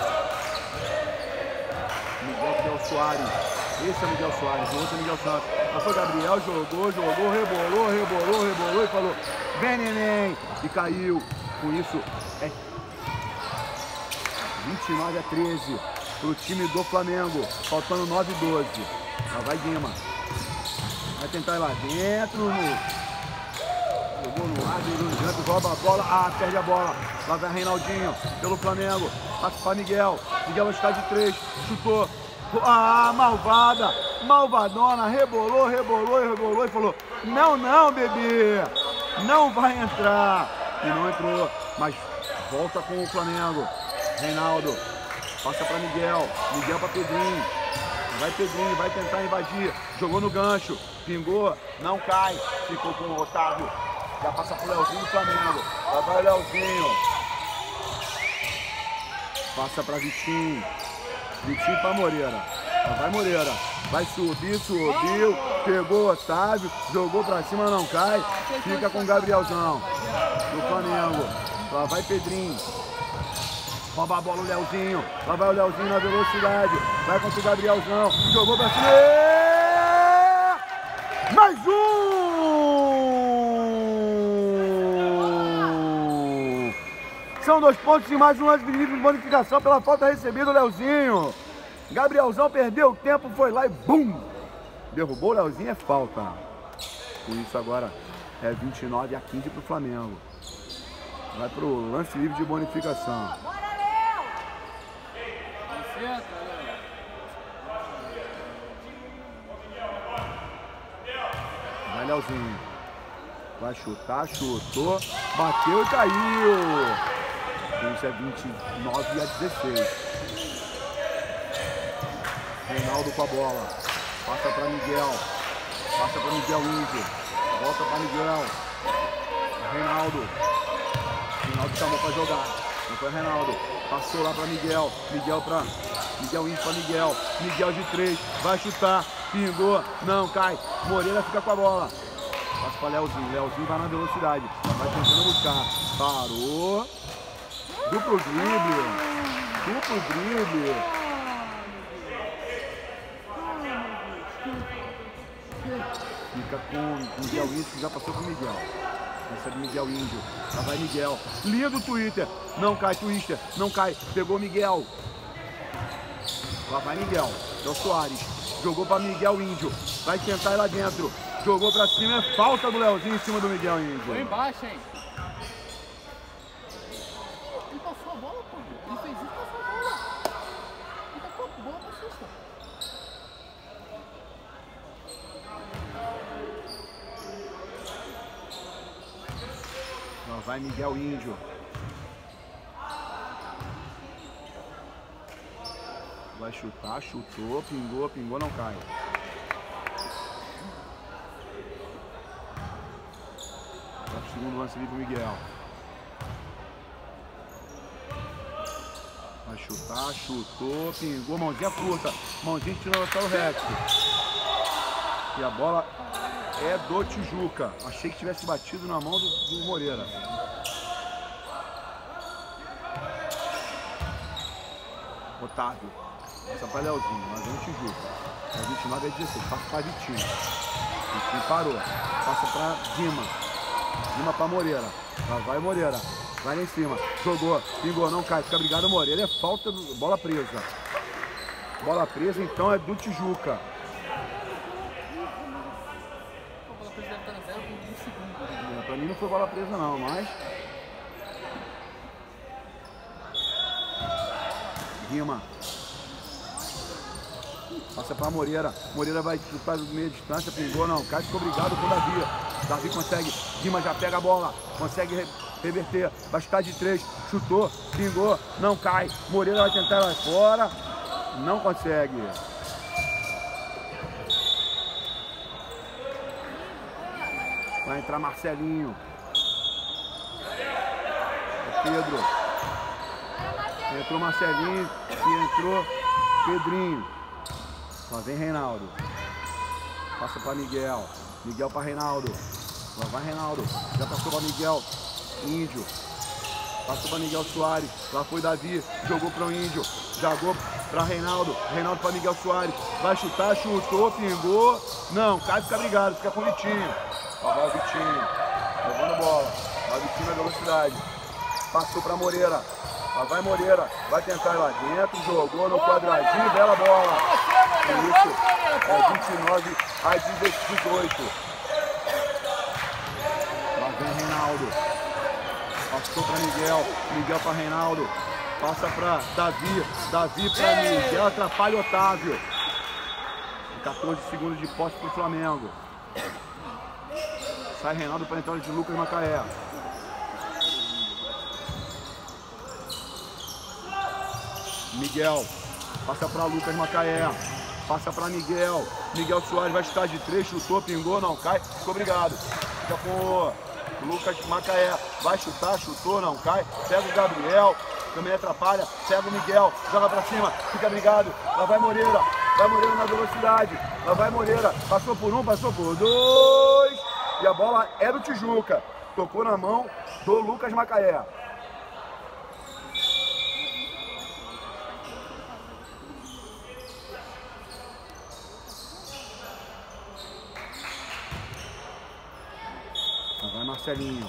Miguel Miguel Soares. Esse é o Miguel Soares, o outro é o Miguel Santos. Passou Gabriel, jogou, jogou, rebolou, rebolou, rebolou e falou: vem, neném! E caiu. Com isso, é vinte e nove a treze para o time do Flamengo. Faltando nove e doze. Lá vai Guima. Vai tentar ir lá dentro. No... Jogou no ar, jogou no canto, rouba a bola. Ah, perde a bola. Lá vai Reinaldinho pelo Flamengo. Passa para Miguel. Miguel vai chutar de três. Chutou. Ah, malvada. Malvadona. Rebolou, rebolou, rebolou e falou: não, não, bebê. Não vai entrar. E não entrou. Mas volta com o Flamengo. Reinaldo. Passa para Miguel. Miguel para Pedrinho. Vai Pedrinho, vai tentar invadir. Jogou no gancho. Pingou. Não cai. Ficou com o Otávio. Já passa pro Leozinho do Flamengo. Lá vai o Leozinho. Passa para Vitinho. Vitinho para Moreira. Lá vai Moreira. Vai subir, subiu. Pegou o Otávio. Jogou para cima, não cai. Fica com o Gabrielzão do Flamengo. Lá vai Pedrinho. Rouba a bola o Leozinho. Lá vai o Leozinho na velocidade. Vai contra o Gabrielzão. Jogou pra cima. Mais um! São dois pontos e mais um lance de bonificação pela falta recebida do Leozinho. Gabrielzão perdeu o tempo, foi lá e bum! Derrubou o Leozinho, é falta. Com isso agora é vinte e nove a quinze pro Flamengo. Vai pro lance livre de bonificação. Vai Leozinho. Vai chutar, chutou, bateu e caiu. Isso é vinte e nove a dezesseis. Reinaldo com a bola. Passa para Miguel. Passa para Miguel Índio. Volta para Miguel. Reinaldo. Reinaldo chamou para jogar. Não foi Reinaldo. Passou lá para Miguel. Miguel para Miguel Índio para Miguel. Miguel de três. Vai chutar. Pingou. Não, cai. Moreira fica com a bola. Passa pra Leozinho. Leozinho vai na velocidade. Vai tentando buscar. Parou. Duplo drible. Duplo drible. Fica com, com o Miguel Índio, que já passou com o Miguel. Recebe Miguel Índio. Lá vai Miguel. Lindo Twitter. Não cai, Twister. Não cai. Pegou Miguel. Lá vai Miguel. É o Soares. Jogou pra Miguel Índio. Vai tentar ir lá dentro. Jogou pra cima. É falta do Leozinho em cima do Miguel Índio. Foi embaixo, hein? Ele passou a bola, pô. Ele fez isso e passou a bola. Ele tá com a bola pra susto. Lá vai Miguel Índio. Vai chutar, chutou, pingou, pingou, não cai. Vai pro segundo lance ali pro Miguel. Vai chutar, chutou, pingou, mãozinha curta. Mãozinha de Tiranossauro Rex. E a bola é do Tijuca. Achei que tivesse batido na mão do, do Moreira. Otávio. Passa pra Leozinho, mas é um Tijuca. É vinte e nove, é dezesseis. Passa pra Vitinho. Vitinho parou. Passa pra Dima. Dima pra Moreira. Lá vai Moreira. Vai lá em cima. Jogou. Pingou. Não cai. Fica brigado Moreira. É falta. Do... Bola presa. Bola presa, então é do Tijuca. É, pra mim não foi bola presa não, mas... Dima. Passa pra Moreira. Moreira vai chutar do meio distância, pingou, não. Cai, ficou brigado com o Davi. Davi consegue. Dima já pega a bola. Consegue re reverter. Vai chutar de três. Chutou, pingou, não cai. Moreira vai tentar lá fora. Não consegue. Vai entrar Marcelinho. É Pedro. Entrou Marcelinho e entrou Pedrinho. Lá vem Reinaldo. Passa para Miguel. Miguel para Reinaldo. Lá vai Reinaldo. Já passou para Miguel. Índio. Passou para Miguel Soares. Lá foi Davi. Jogou para o Índio. Jogou para Reinaldo. Reinaldo para Miguel Soares. Vai chutar, chutou, pingou. Não, cai, fica brigado. Fica com o Vitinho. Lá vai o Vitinho. Levando bola. Lá o Vitinho na velocidade. Passou para Moreira. Lá vai Moreira, vai tentar ir lá dentro, jogou no quadradinho, bela bola. Isso, é vinte e nove a dezoito. Lá vem Reinaldo. Passou para Miguel, Miguel para Reinaldo. Passa para Davi, Davi para Miguel, atrapalha Otávio. quatorze segundos de posse para o Flamengo. Sai Reinaldo para a entrada de Lucas Macaé. Miguel, passa para Lucas Macaé, passa para Miguel, Miguel Soares vai chutar de três, chutou, pingou, não cai, ficou obrigado. Fica com o Lucas Macaé, vai chutar, chutou, não cai, pega o Gabriel, também atrapalha, pega o Miguel, joga para cima, fica brigado, lá vai Moreira, vai Moreira na velocidade, lá vai Moreira, passou por um, passou por dois, e a bola é do Tijuca, tocou na mão do Lucas Macaé. Vai Marcelinho.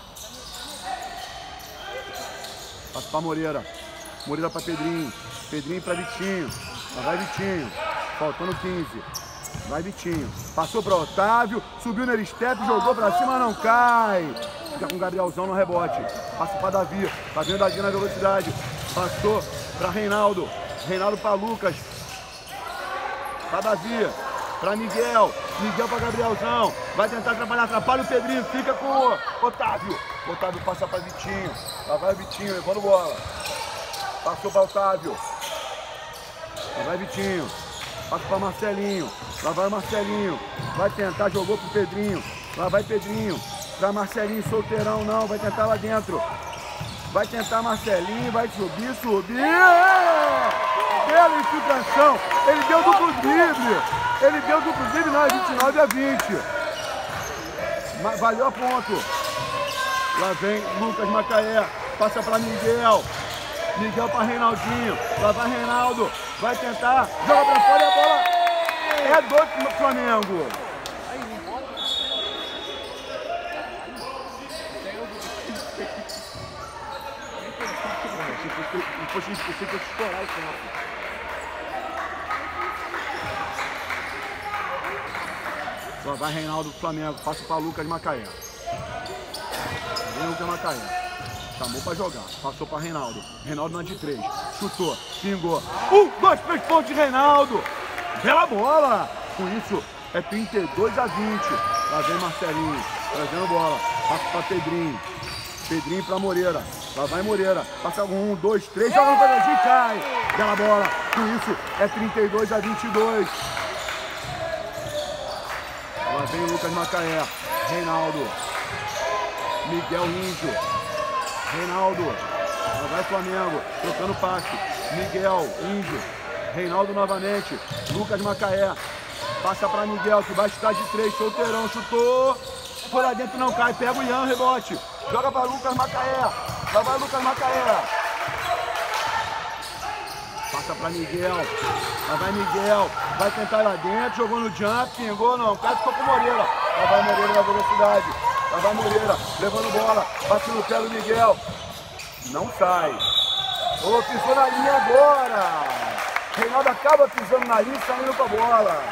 Passa para Moreira. Moreira para Pedrinho. Pedrinho para Vitinho. Lá vai Vitinho. Faltando quinze. Vai Vitinho. Passou para Otávio. Subiu no step, jogou para cima, não cai. Fica com o Gabrielzão no rebote. Passa para Davi. Tá vendo Davi na velocidade. Passou para Reinaldo. Reinaldo para Lucas. Para Davi. Para Miguel. Miguel para Gabrielzão. Vai tentar atrapalhar. Atrapalha o Pedrinho. Fica com o Otávio. Otávio passa para Vitinho. Lá vai Vitinho levando bola. Passou para Otávio. Lá vai Vitinho. Passa para Marcelinho. Lá vai Marcelinho. Vai tentar. Jogou pro Pedrinho. Lá vai Pedrinho. Para Marcelinho. Solteirão não. Vai tentar lá dentro. Vai tentar Marcelinho. Vai subir. Subir. Bela infiltração. Ele deu duplo drible. Ele deu duplo drible, não, é vinte e nove a vinte. Ma- Valeu a ponto. Lá vem Lucas Macaé. Passa para Miguel. Miguel para Reinaldinho. Lá vai Reinaldo. Vai tentar. Joga para fora e a bola é do Flamengo. Depois eu esqueci que eu estourar isso, né? Só vai Reinaldo do Flamengo, passa para Lucas Macaé. Vem Lucas Macaé. Chamou para jogar, passou para Reinaldo. Reinaldo na de três, chutou, pingou. Um, dois, três pontos de Reinaldo. Bela bola. Com isso é trinta e dois a vinte. Lá vem Marcelinho, trazendo bola. Passa para Pedrinho. Pedrinho para Moreira. Lá vai Moreira. Passa um, dois, três. Joga no quadradinho e cai. Bela bola. Com isso é trinta e dois a vinte e dois. Lá vem Lucas Macaé. Reinaldo. Miguel Índio. Reinaldo. Lá vai Flamengo. Trocando passe. Miguel Índio. Reinaldo novamente. Lucas Macaé. Passa para Miguel, que vai chutar de três. Solteirão. Chutou. Foi lá dentro, não cai. Pega o Ian, rebote. Joga para Lucas Macaé. Lá vai Lucas Macaé. Passa para Miguel. Lá vai Miguel. Vai tentar lá dentro. Jogou no jump. Pingou, não cai. Ficou com Moreira. Lá vai Moreira na velocidade. Lá vai Moreira. Levando bola. Bate no pé do Miguel. Não sai. Ô, pisou na linha agora. Reinaldo acaba pisando na linha e saindo com a bola.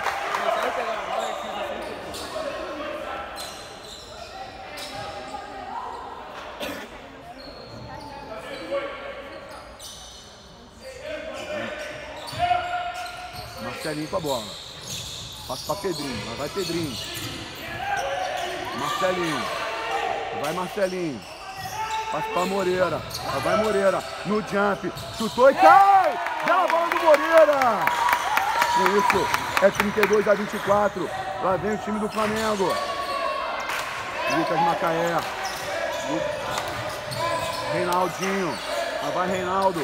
Marcelinho com a bola. Passa para Pedrinho. Lá vai Pedrinho. Marcelinho. Vai Marcelinho. Passa para Moreira. Lá vai Moreira. No jump. Chutou e cai! Bela bola do Moreira! Com isso é trinta e dois a vinte e quatro. Lá vem o time do Flamengo. Lucas Macaé. Lu... Reinaldinho. Lá vai Reinaldo.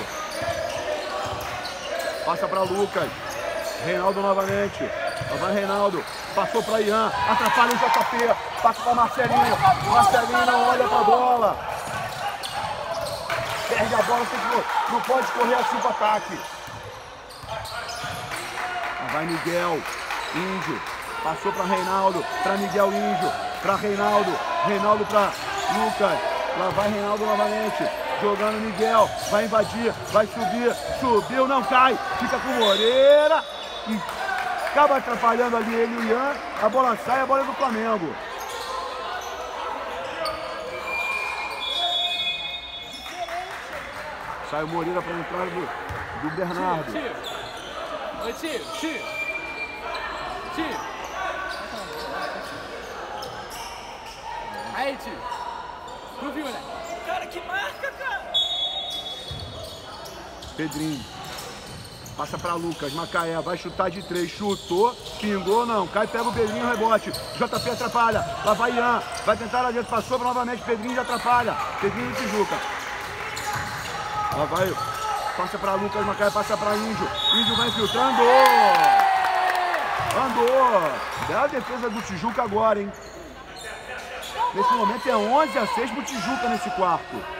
Passa para Lucas. Reinaldo novamente. Lá vai Reinaldo. Passou para Ian. Atrapalha o J P. Passa para Marcelinho. Marcelinho não olha para a bola. Perde a bola. Não pode correr assim para o ataque. Lá vai Miguel. Índio. Passou para Reinaldo. Para Miguel Índio. Para Reinaldo. Reinaldo para Lucas. Lá vai Reinaldo novamente. Jogando Miguel. Vai invadir. Vai subir. Subiu. Não cai. Fica com Moreira. E acaba atrapalhando ali ele e o Ian. A bola sai, a bola é do Flamengo. Sai o Moreira para a entrada do, do Bernardo. Tio, tio. Oi, tio, tio. Tio. Aí, tio. Tu viu, né? Cara, que marca, cara! Pedrinho. Passa para Lucas, Macaé, vai chutar de três, chutou, pingou, não, cai, pega o Pedrinho, rebote, J P atrapalha, lá vai Ian, vai tentar lá dentro, passou novamente, Pedrinho já atrapalha, Pedrinho e Tijuca. Lá vai, passa para Lucas, Macaé, passa para Índio, Índio vai infiltrando, andou, bela defesa do Tijuca agora, hein. Nesse momento é onze a seis pro Tijuca nesse quarto.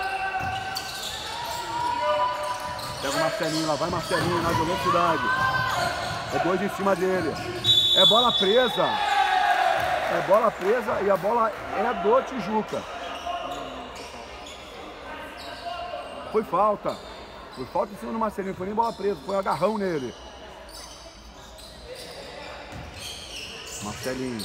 Pega o Marcelinho, lá vai Marcelinho na velocidade. É dois em cima dele. É bola presa. É bola presa e a bola é do Tijuca. Foi falta. Foi falta em cima do Marcelinho, foi nem bola presa, foi um agarrão nele. Marcelinho.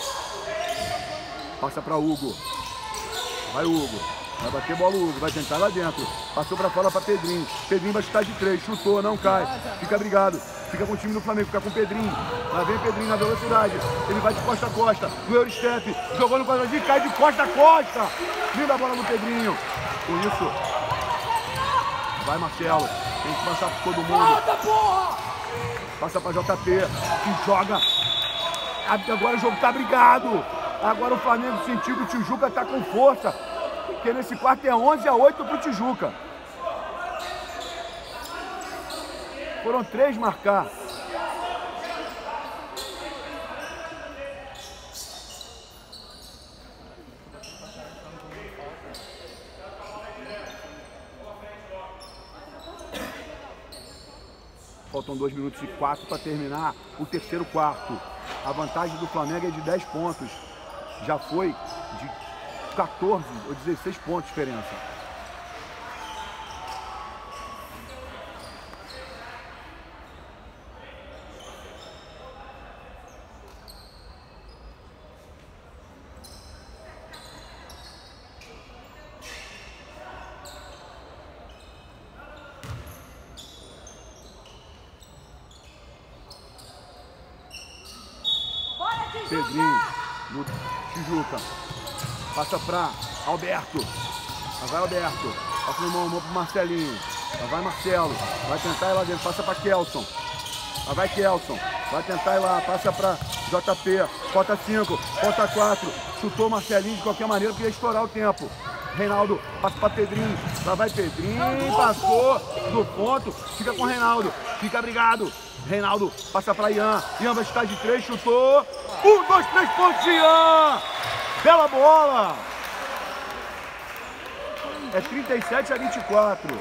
Passa para Hugo. Vai Hugo. Vai bater bola o Hugo, vai tentar lá dentro. Passou para fora para Pedrinho. Pedrinho vai chutar de três, chutou, não cai. Fica brigado. Fica com o time do Flamengo, fica com o Pedrinho. Lá vem Pedrinho na velocidade. Ele vai de costa a costa. Do Eurostep. Jogou no quadradinho, cai de costa a costa. Linda a bola do Pedrinho. Com isso, vai Marcelo. Tem que passar por todo mundo. Passa para J P, que joga. Agora o jogo tá brigado. Agora o Flamengo sentiu que o Tijuca tá com força. Porque nesse quarto é onze a oito pro Tijuca. Foram três marcar. Faltam dois minutos e quatro para terminar o terceiro quarto. A vantagem do Flamengo é de dez pontos. Já foi de quatorze ou dezesseis pontos de diferença. Pedrinho, no Tijuca, passa pra Alberto, lá vai Alberto, passa no mão, mão pro Marcelinho, lá vai Marcelo, vai tentar ir lá dentro, passa pra Kelson, lá vai Kelson, vai tentar ir lá, passa pra J P, falta cinco, falta quatro, chutou Marcelinho de qualquer maneira, porque ia estourar o tempo. Reinaldo passa para Pedrinho, lá vai Pedrinho, passou do ponto, fica com o Reinaldo, fica obrigado. Reinaldo passa para Ian, Ian vai chutar de três, chutou, um, dois, três pontos de Ian, bela bola, é trinta e sete a vinte e quatro.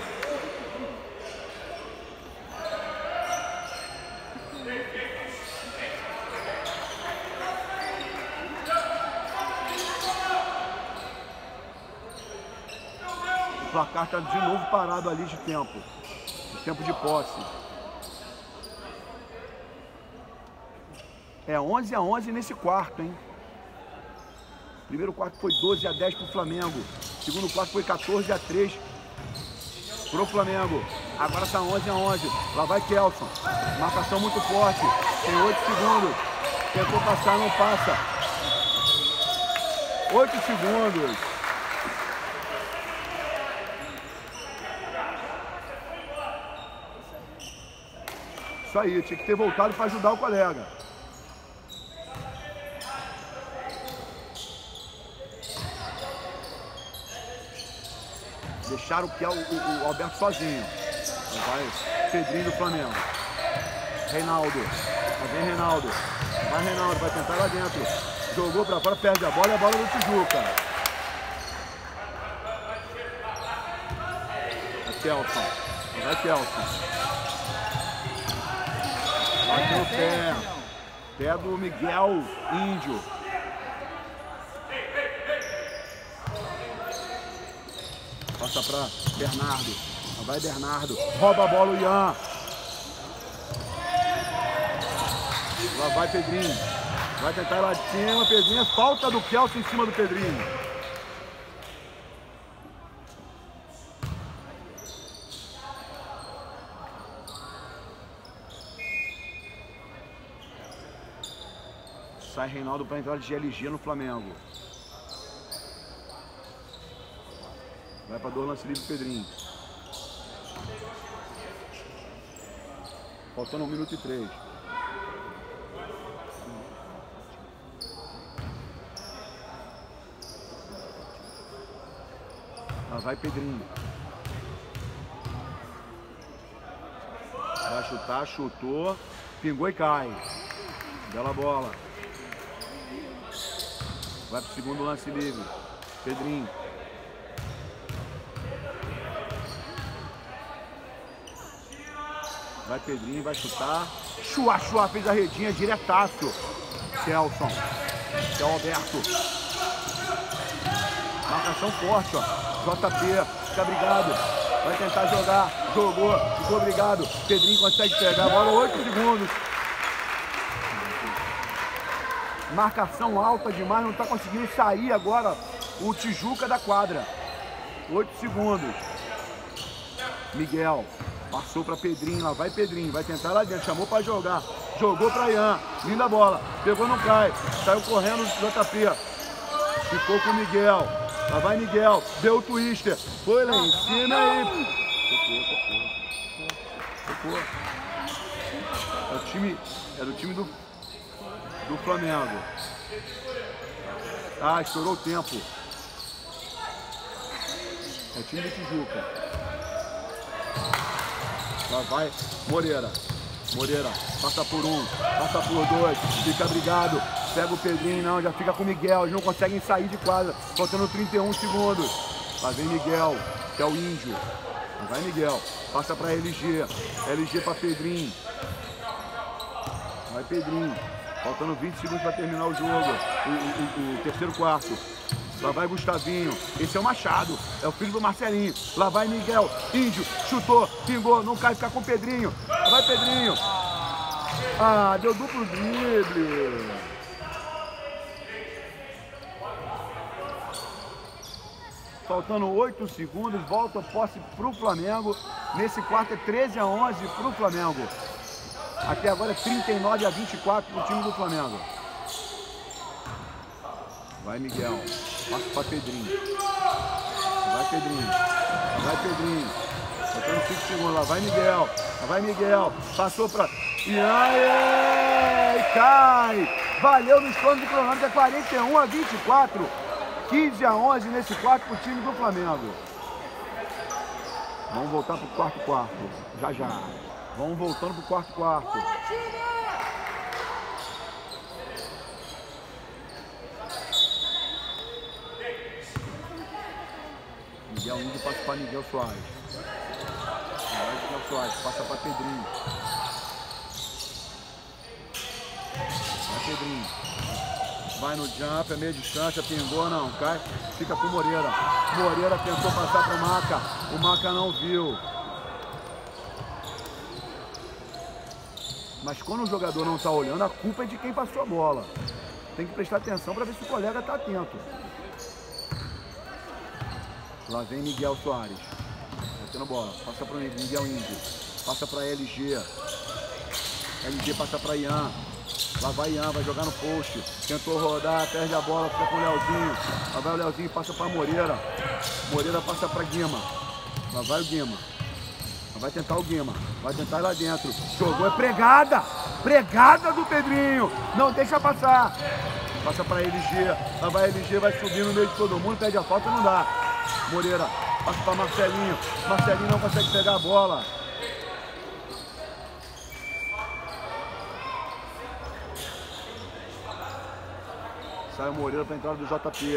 O placar está de novo parado ali de tempo, de tempo de posse. É onze a onze nesse quarto, hein? Primeiro quarto foi doze a dez para o Flamengo. Segundo quarto foi quatorze a três para o Flamengo. Agora está onze a onze. Lá vai Kelson. Marcação muito forte. Tem oito segundos. Tentou passar, não passa. oito segundos. Isso aí, tinha que ter voltado para ajudar o colega. Deixaram o, o, o Alberto sozinho. Vai Pedrinho do Flamengo. Reinaldo. Lá vem Reinaldo. Vai Reinaldo, vai tentar lá dentro. Jogou pra fora, perde a bola e a bola do Tijuca. Vai Kelson. Vai Kelson. Bate no pé. Pé do Miguel Índio. Passa para Bernardo. Vai Bernardo. Rouba a bola o Ian. Lá vai Pedrinho. Vai tentar ir lá de cima. Pedrinho. Falta do Kelson em cima do Pedrinho. Sai Reinaldo para entrar de G L G no Flamengo. Vai para dois lance livre Pedrinho. Faltando um minuto e três. Lá vai Pedrinho. Vai chutar, chutou. Pingou e cai. Bela bola. Vai para o segundo lance livre. Pedrinho. Vai Pedrinho, vai chutar. Chua, chua, fez a redinha diretaço. Kelson. É o Alberto. Marcação forte, ó. J P, fica obrigado. Vai tentar jogar. Jogou, ficou obrigado. Pedrinho consegue pegar a bola, oito segundos. Marcação alta demais, não está conseguindo sair agora o Tijuca da quadra. oito segundos. Miguel. Passou para Pedrinho, lá vai Pedrinho, vai tentar lá dentro, chamou para jogar, jogou para Ian, linda bola, pegou, não cai, saiu correndo o J P, ficou com o Miguel, lá vai Miguel, deu o twister, foi lá em cima e... Tocou, tocou, tocou. É o time, é do time do, do Flamengo. Ah, estourou o tempo. É o time do Tijuca. Lá vai Moreira. Moreira passa por um, passa por dois, fica brigado, pega o Pedrinho, não, já fica com o Miguel, eles não conseguem sair de quadra, faltando trinta e um segundos. Lá vem Miguel, que é o Índio. Vai Miguel, passa para L G, L G para Pedrinho. Vai Pedrinho, faltando vinte segundos para terminar o jogo, o, o, o terceiro quarto. Lá vai Gustavinho, esse é o Machado, é o filho do Marcelinho. Lá vai Miguel, Índio, chutou, pingou, não cai, fica com o Pedrinho. Lá vai Pedrinho. Ah, deu duplo drible. Faltando oito segundos, volta a posse para o Flamengo. Nesse quarto é treze a onze para o Flamengo. Até agora é trinta e nove a vinte e quatro para o time do Flamengo. Vai Miguel, passa para Pedrinho. Vai Pedrinho, vai Pedrinho. Faltando cinco segundos, lá vai Miguel. Lá vai Miguel, passou para... E aí, cai! Valeu nos planos do cronômetro, é quarenta e um a vinte e quatro. quinze a onze nesse quarto para o time do Flamengo. Vamos voltar para o quarto quarto. Já já. Vamos voltando para o quarto quarto. Miguel Índio passa para Miguel Soares. Miguel Soares passa para Pedrinho. Vai Pedrinho. Vai no jump, é meia distância, pingou, não, cai, fica com o Moreira. Moreira tentou passar para o Maca, o Maca não viu. Mas quando o jogador não está olhando, a culpa é de quem passou a bola. Tem que prestar atenção para ver se o colega está atento. Lá vem Miguel Soares. Batendo bola, passa para o Miguel Índio. Passa para L G. L G passa para Ian. Lá vai Ian, vai jogar no post. Tentou rodar, perde a bola, fica com o Leozinho. Lá vai o Leozinho, passa para Moreira. Moreira passa para Guima. Lá vai o Guima. Lá vai tentar o Guima. Vai tentar ir lá dentro. Jogou, é pregada. Pregada do Pedrinho. Não deixa passar. Passa para L G. Lá vai L G, vai subir no meio de todo mundo. Pede a falta, não dá. Moreira passa para Marcelinho. Marcelinho não consegue pegar a bola. Sai o Moreira para a entrada do J P.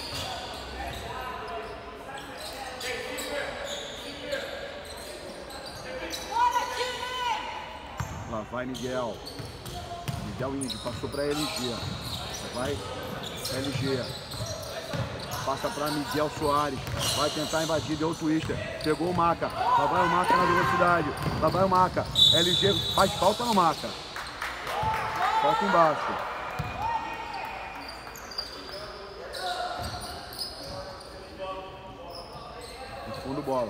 Lá vai Miguel. Miguel Índio passou para L G. Lá vai L G. Passa para Miguel Soares. Vai tentar invadir, deu o twister. Pegou o Maca. Lá vai o Maca na velocidade. Lá vai o Maca. L G faz falta no Maca. Falta embaixo. Fundo bola.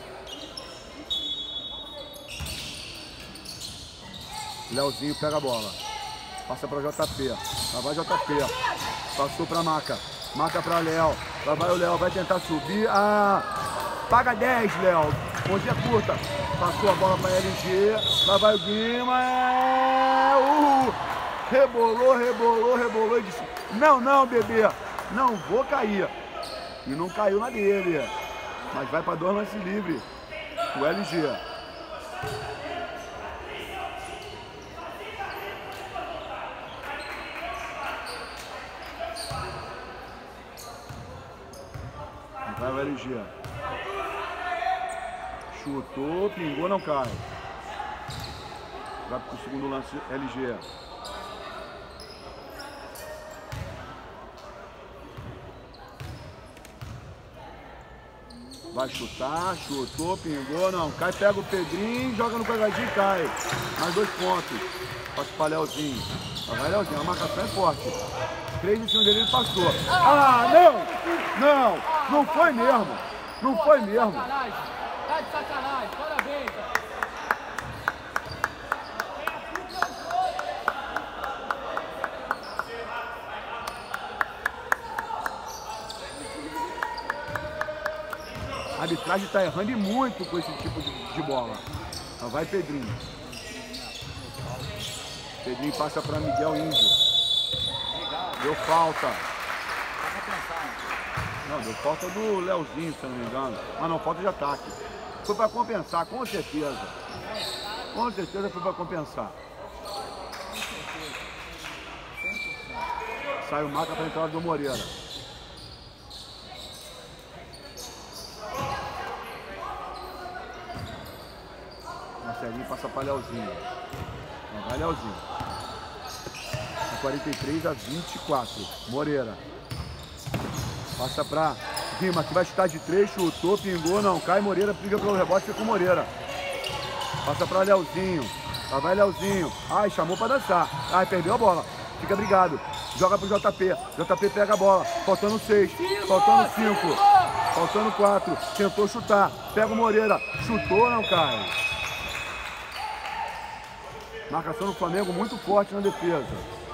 Leozinho pega a bola. Passa para J P. Lá vai J P. Passou para Maca. Maca para Léo. Lá vai o Léo. Vai tentar subir. Ah! Paga dez, Léo. Pontinha curta. Passou a bola para L G. Lá vai o Guima. É... Uh! Rebolou, rebolou, rebolou. E disse: não, não, bebê. Não vou cair. E não caiu na dele. Mas vai para dois lances livres. O L G. Vai o L G. Chutou, pingou, não cai. Vai para o segundo lance, L G. Vai chutar, chutou, pingou, não cai, pega o Pedrinho, joga no quadradinho e cai. Mais dois pontos. Passa para Leozinho. Vai Leozinho, a marcação é forte. Três em cima dele, ele passou. Ah, não! Não! Não foi mesmo! Não foi mesmo! Tá de sacanagem, parabéns, cara. A arbitragem está errando e muito com esse tipo de, de bola. Então vai Pedrinho. Pedrinho passa para Miguel Índio. Deu falta. Não, deu falta do Leozinho, se eu não me engano. Mas não, falta de ataque. Foi para compensar, com certeza. Com certeza foi para compensar. Sai o Maca para a entrada do Moreira. Marcelinho passa para Leozinho. Vai, Leozinho. quarenta e três a vinte e quatro. Moreira. Passa para Guima, que vai chutar de três, chutou, pingou, não cai. Moreira briga pelo rebote, fica com Moreira. Passa para Leozinho. Lá vai Leozinho. Ai, chamou para dançar. Ai, perdeu a bola. Fica brigado. Joga pro J P. J P pega a bola. Faltando seis. Faltando cinco. Faltando quatro. Tentou chutar. Pega o Moreira. Chutou, não cai. Marcação do Flamengo muito forte na defesa.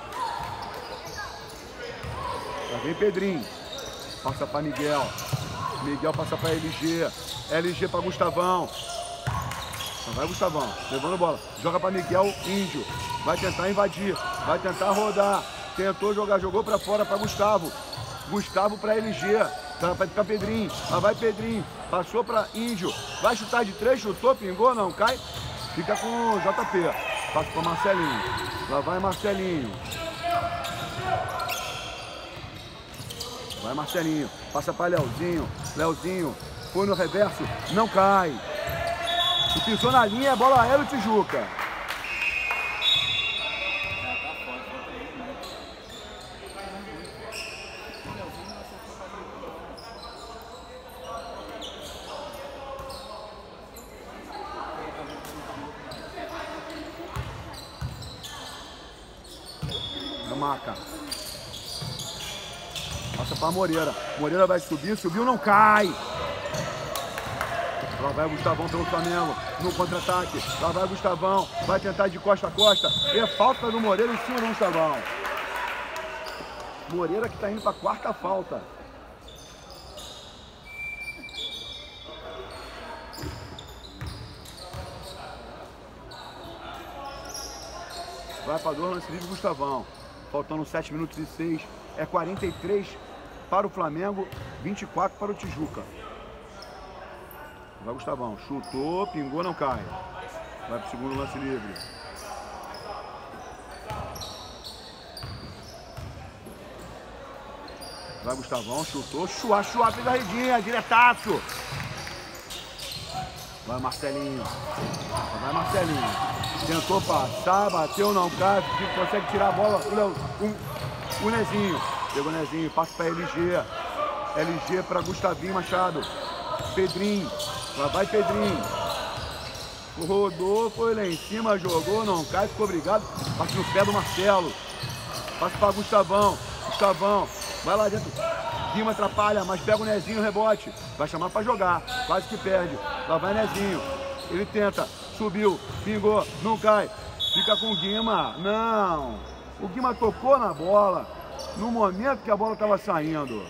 Já vem Pedrinho. Passa para Miguel. Miguel passa para L G. L G para Gustavão. Não vai Gustavão. Levando bola. Joga para Miguel Índio. Vai tentar invadir. Vai tentar rodar. Tentou jogar. Jogou para fora para Gustavo. Gustavo para L G. Para Pedrinho. Lá vai Pedrinho. Passou para Índio. Vai chutar de três. Chutou. Pingou. Não cai. Fica com o J P. Passa para Marcelinho. Lá vai Marcelinho. Vai Marcelinho. Passa para Leozinho. Leozinho. Foi no reverso. Não cai. E pisou na linha. Bola aérea, Tijuca. Marca. Passa para Moreira. Moreira vai subir, subiu, não cai. Lá vai o Gustavão pelo Flamengo, no contra-ataque. Lá vai o Gustavão, vai tentar de costa a costa. É falta do Moreira em cima do Gustavão. Moreira que está indo para a quarta falta. Vai para dois lance livre, Gustavão. Faltando sete minutos e seis. É quarenta e três para o Flamengo, vinte e quatro para o Tijuca. Vai Gustavão. Chutou, pingou, não cai. Vai para o segundo lance livre. Vai Gustavão, chutou. Chua, chua, fez a redinha, diretaço. Vai Marcelinho. Vai Marcelinho. Tentou passar, bateu, não cai. Consegue tirar a bola. O, o, o Nezinho. Pegou o Nezinho, passa para L G. L G para Gustavinho Machado. Pedrinho. Lá vai Pedrinho. Rodou, foi lá em cima, jogou, não cai, ficou obrigado. Passa no pé do Marcelo. Passa para Gustavão. Gustavão. Vai lá dentro. Guima atrapalha, mas pega o Nezinho no rebote. Vai chamar para jogar. Quase que perde. Lá vai Nezinho. Ele tenta. Subiu. Pingou. Não cai. Fica com o Guima. Não. O Guima tocou na bola no momento que a bola estava saindo.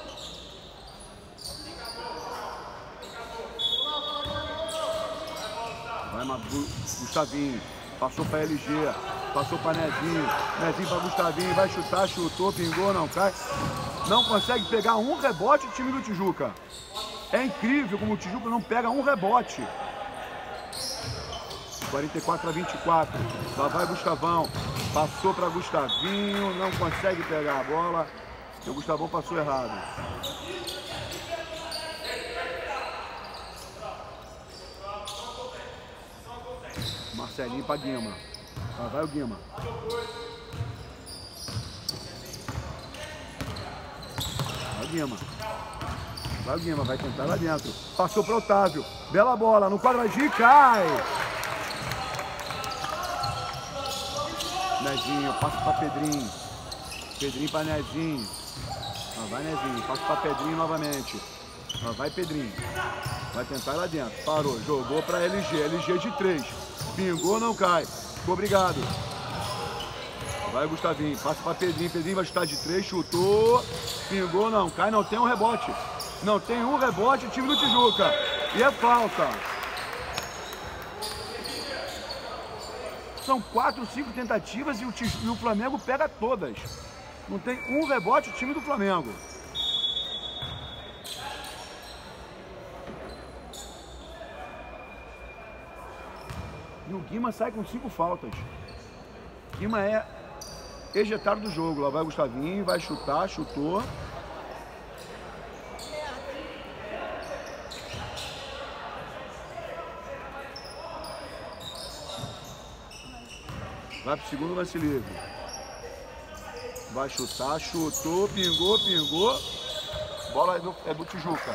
Vai Gustavinho. Passou para L G. Passou para Nezinho. Nezinho para Gustavinho. Vai chutar. Chutou. Pingou. Não cai. Não consegue pegar um rebote o time do Tijuca. É incrível como o Tijuca não pega um rebote. quarenta e quatro a vinte e quatro. Lá vai Gustavão. Passou para Gustavinho. Não consegue pegar a bola. E o Gustavão passou errado. Marcelinho para Guima. Lá vai o Guima. Vai o Guima. Vai o Guima, vai tentar lá dentro. Passou para Otávio. Bela bola no quadradinho, cai. Nezinho, passa para Pedrinho. Pedrinho para Nezinho. Lá vai Nezinho, passa para Pedrinho novamente. Lá vai Pedrinho. Vai tentar lá dentro. Parou, jogou para L G. L G de três. Pingou, não cai. Ficou obrigado. Vai Gustavinho, passa para Pedrinho. Pedrinho vai chutar de três, chutou. Pingou, não cai, não tem um rebote. Não tem um rebote o time do Tijuca. E é falta. São quatro, cinco tentativas e o, e o Flamengo pega todas. Não tem um rebote o time do Flamengo. E o Guima sai com cinco faltas. Guima é ejetado do jogo. Lá vai o Gustavinho, vai chutar, chutou. Vai pro segundo lance livre. Vai chutar, chutou, pingou, pingou. Bola é do, é do Tijuca.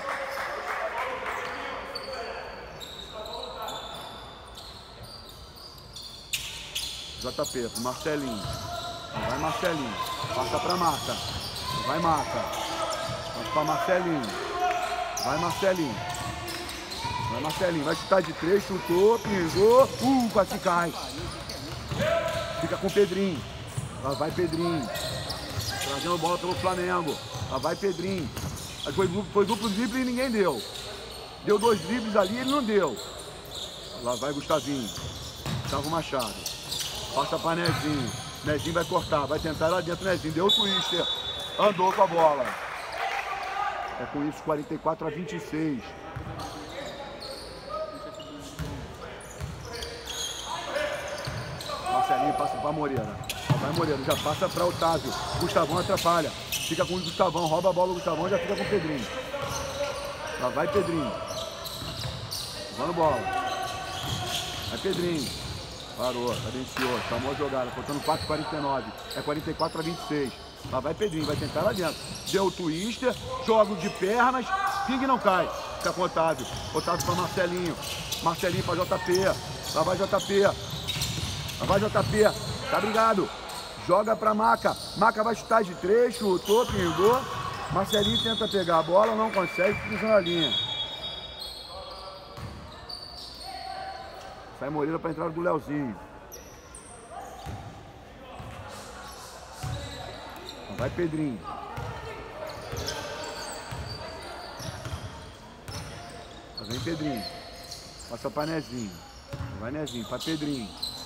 J P pro Marcelinho. Vai Marcelinho. Passa pra Marca. Vai Marca. Passa pra Marcelinho. Vai Marcelinho. Vai Marcelinho. Vai chutar de três, chutou, pingou. Uh, quase cai. Fica com o Pedrinho. Lá vai Pedrinho. Trazendo bola pelo Flamengo. Lá vai Pedrinho. Foi, foi duplo drible e ninguém deu. Deu dois dribles ali e ele não deu. Lá vai Gustavinho. Gustavo Machado. Passa para Nezinho. Nezinho vai cortar. Vai tentar lá dentro. Nezinho deu o twister. Andou com a bola. É com isso quarenta e quatro a vinte e seis. Marcelinho passa para Moreira. Vai Moreira. Já passa para Otávio. Gustavão atrapalha. Fica com o Gustavão. Rouba a bola do Gustavão. Já fica com o Pedrinho. Lá vai Pedrinho. Levando bola. Vai Pedrinho. Parou. Cadenciou. Chamou a jogada. Faltando quatro e quarenta e nove. É quarenta e quatro a vinte e seis. Lá vai Pedrinho. Vai tentar lá dentro. Deu o twister. Jogo de pernas. Ping não cai. Fica com o Otávio. Otávio para Marcelinho. Marcelinho para J P. Lá vai J P. Lá vai J P. Tá brigado. Joga pra Maca. Maca vai chutar de três. Chutou, pingou. Marcelinho tenta pegar a bola. Não consegue. Fica na linha. Sai Moreira pra entrada do Leozinho. Vai Pedrinho. Vem Pedrinho. Passa pra Nezinho. Vai Nezinho. Pra Pedrinho.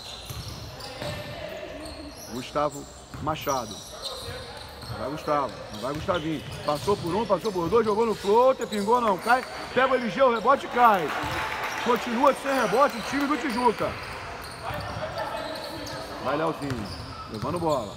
Gustavo Machado. Vai Gustavo. Vai Gustavinho. Passou por um, passou por dois. Jogou no floater. Pingou, não cai. Pega o L G, o rebote cai. Continua sem rebote o time do Tijuca. Vai Leozinho. Levando bola.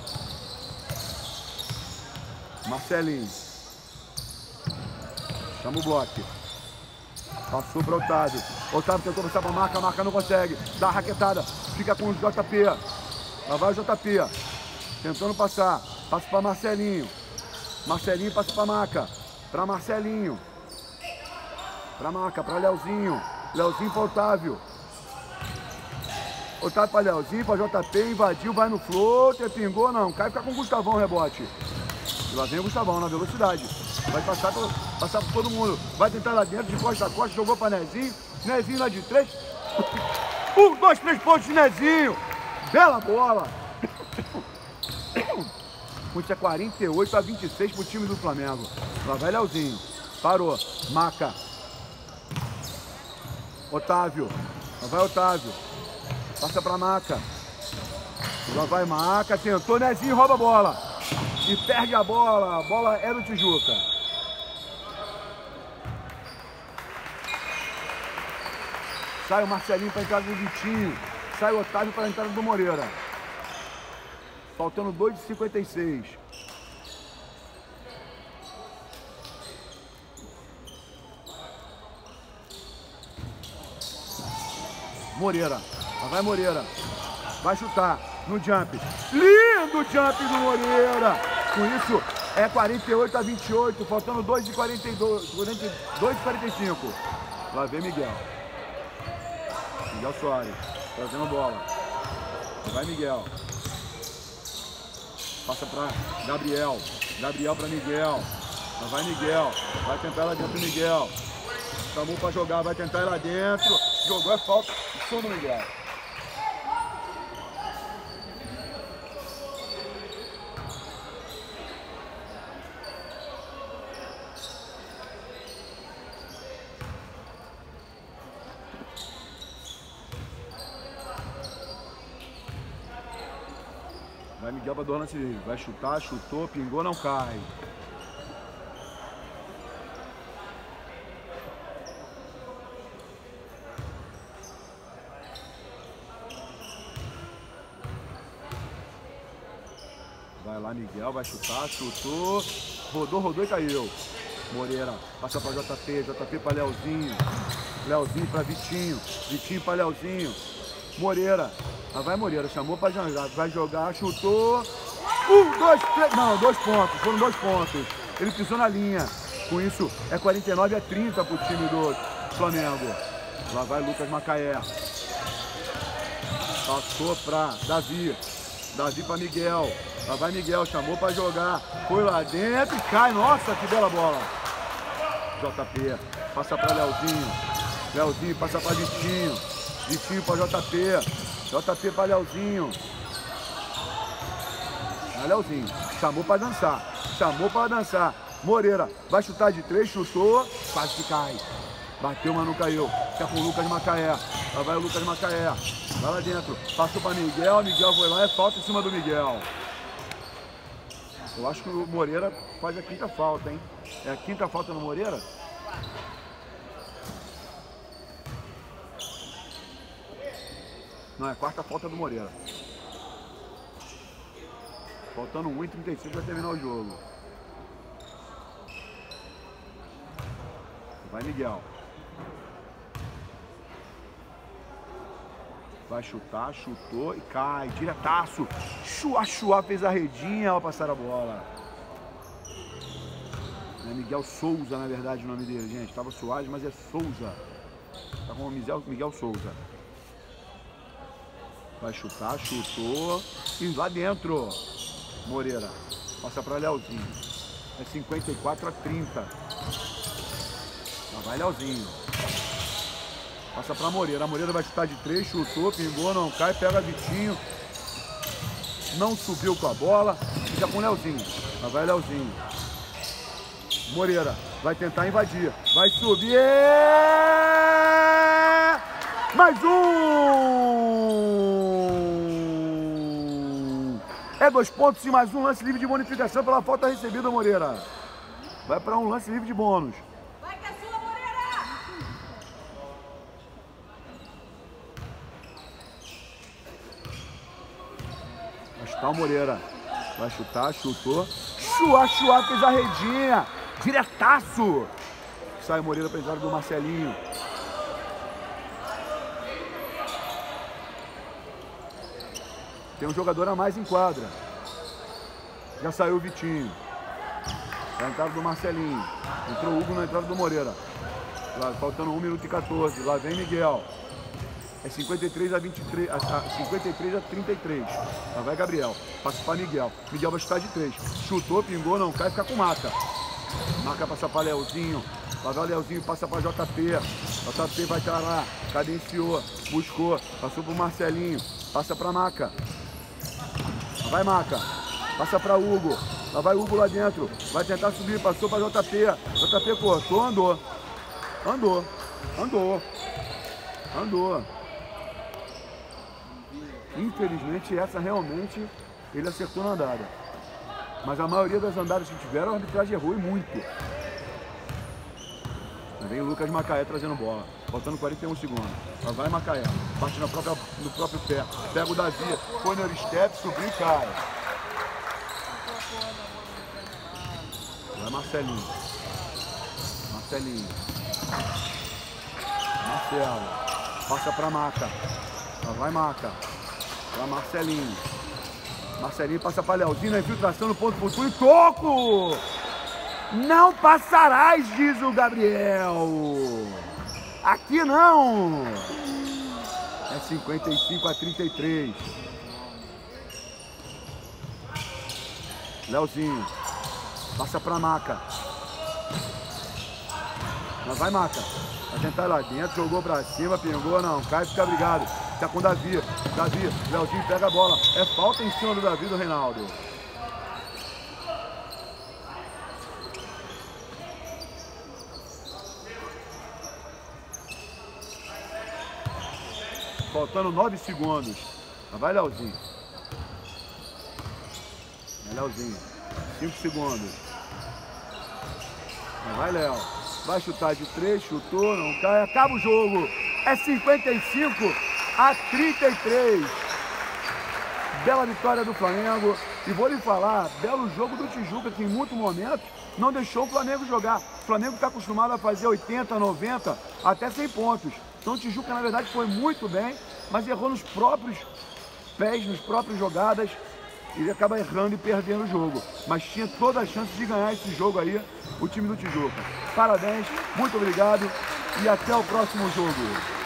Marcelinho. Chama o bloco. Passou para Otávio. Otávio tentou passar para a Marca. A Marca não consegue. Dá a raquetada. Fica com o J P. Lá vai o J P. Tentando passar. Passa para Marcelinho. Marcelinho passa para Marca. Para Marcelinho. Para Marca. Para Leozinho. Leozinho para Otávio. Otávio para Leozinho. Para J P. Invadiu. Vai no floater. Pingou. Não. Cai. Fica com o Gustavão o rebote. E lá vem o Gustavão na velocidade. Vai passar por, passar por todo mundo. Vai tentar lá dentro, de costa a costa. Jogou para Nezinho. Nezinho lá de três. Um, dois, três pontos de Nezinho. Bela bola. Isso é quarenta e oito a vinte e seis pro time do Flamengo. Lá vai Leozinho. Parou. Maca. Otávio. Lá vai Otávio. Passa pra Maca. Lá vai Maca. Tentou Nezinho, rouba a bola. E perde a bola. A bola é do Tijuca. Sai o Marcelinho para a entrada do Vitinho. Sai o Otávio para a entrada do Moreira. Faltando dois e cinquenta e seis. Moreira. Lá vai Moreira. Vai chutar no jump. Lindo jump do Moreira. Com isso é quarenta e oito a vinte e oito. Faltando dois e quarenta e dois. dois e quarenta e cinco. Lá vem Miguel. Miguel Soares. Trazendo bola. Vai Miguel. Passa para Gabriel. Gabriel para Miguel. Lá vai Miguel. Vai tentar lá dentro Miguel. Chamou para jogar. Vai tentar ir lá dentro. Jogou, é falta. Som do Miguel. Vai Miguel para dois lances livres. Vai chutar, chutou, pingou, não cai. Vai lá Miguel, vai chutar, chutou. Rodou, rodou e caiu. Moreira passa para J P, J P para Leozinho. Leozinho para Vitinho. Vitinho para Leozinho. Moreira. Lá vai Moreira, chamou para jogar, vai jogar, chutou. Um, dois, três, não, dois pontos, foram dois pontos. Ele pisou na linha. Com isso, é quarenta e nove a trinta para o time do Flamengo. Lá vai Lucas Macaé. Passou para Davi. Davi para Miguel. Lá vai Miguel, chamou para jogar. Foi lá dentro e cai. Nossa, que bela bola. J P, passa para Leozinho. Leozinho passa para Vitinho. Vitinho para J P. J P para Leozinho. Ah, Leozinho, chamou para dançar. Chamou para dançar. Moreira vai chutar de três, chutou. Quase que cai. Bateu, mas não caiu. Fica com o Lucas Macaé. Lá vai o Lucas Macaé. Vai lá dentro. Passou para Miguel. Miguel foi lá. É falta em cima do Miguel. Eu acho que o Moreira faz a quinta falta, hein? É a quinta falta no Moreira? Não, é a quarta falta do Moreira. Faltando um e trinta e cinco para terminar o jogo. Vai Miguel. Vai chutar, chutou e cai. Diretaço. Chua, chua, fez a redinha ao passar a bola. É Miguel Souza, na verdade, o nome dele, gente. Tava Soares, mas é Souza. Tá com o Miguel, Miguel Souza. Vai chutar, chutou. E lá dentro. Moreira. Passa para Leozinho. É cinquenta e quatro a trinta. Lá vai Leozinho. Passa para Moreira. A Moreira vai chutar de três, chutou, pingou, não cai, pega Vitinho. Não subiu com a bola. Fica com o Leozinho. Lá vai Leozinho. Moreira vai tentar invadir. Vai subir. Mais um. É dois pontos e mais um lance livre de bonificação pela falta recebida, Moreira. Vai para um lance livre de bônus. Vai que é sua, Moreira! Vai chutar o Moreira. Vai chutar, chutou. Chua, chua, fez a redinha. Diretaço. Sai o Moreira para a entrada do Marcelinho. Tem um jogador a mais em quadra. Já saiu o Vitinho. A entrada do Marcelinho. Entrou o Hugo na entrada do Moreira. Lá, faltando um minuto e quatorze. Lá vem Miguel. É cinquenta e três a vinte e três. A, cinquenta e três a trinta e três. Lá vai Gabriel. Passa para Miguel. Miguel vai chutar de três. Chutou, pingou, não cai, fica com Maca. Maca passa para Leozinho. Lá vai o Leozinho, passa para J P. J P vai estar lá. Cadenciou. Buscou. Passou para o Marcelinho. Passa para Maca. Lá vai Maca. Passa para Hugo. Lá vai Hugo lá dentro. Vai tentar subir. Passou para J P. J P cortou, andou. Andou. Andou. Andou. Infelizmente, essa realmente ele acertou na andada. Mas a maioria das andadas que tiveram, a arbitragem errou e muito. Vem o Lucas Macaé trazendo bola. Faltando quarenta e um segundos. Lá vai Macaé. Bate na própria, no próprio pé. Pega o Davi. Põe no step, subiu e cai. Vai Marcelinho. Marcelinho. Marcelo. Passa pra Maca. Lá vai Maca. Lá Marcelinho. Marcelinho passa para Leozinho na infiltração no ponto futuro e toco! Não passarás, diz o Gabriel. Aqui não. É cinquenta e cinco a trinta e três. Leozinho. Passa para Maca. Lá vai Maca. Vai tentar lá dentro, jogou para cima, pingou, não cai, fica brigado. Tá com o Davi. Davi, Leozinho pega a bola. É falta em cima do Davi do Reinaldo. Faltando nove segundos. Vai Leozinho. Vai Leozinho. cinco segundos. Vai Léo. Vai chutar de três, chutou, não cai. Acaba o jogo. É cinquenta e cinco a trinta e três. Bela vitória do Flamengo. E vou lhe falar, belo jogo do Tijuca, que em muito momento não deixou o Flamengo jogar. O Flamengo está acostumado a fazer oitenta, noventa, até cem pontos. Então o Tijuca, na verdade, foi muito bem, mas errou nos próprios pés nas próprias jogadas, ele acaba errando e perdendo o jogo. Mas tinha toda a chance de ganhar esse jogo aí, o time do Tijuca. Parabéns, muito obrigado e até o próximo jogo.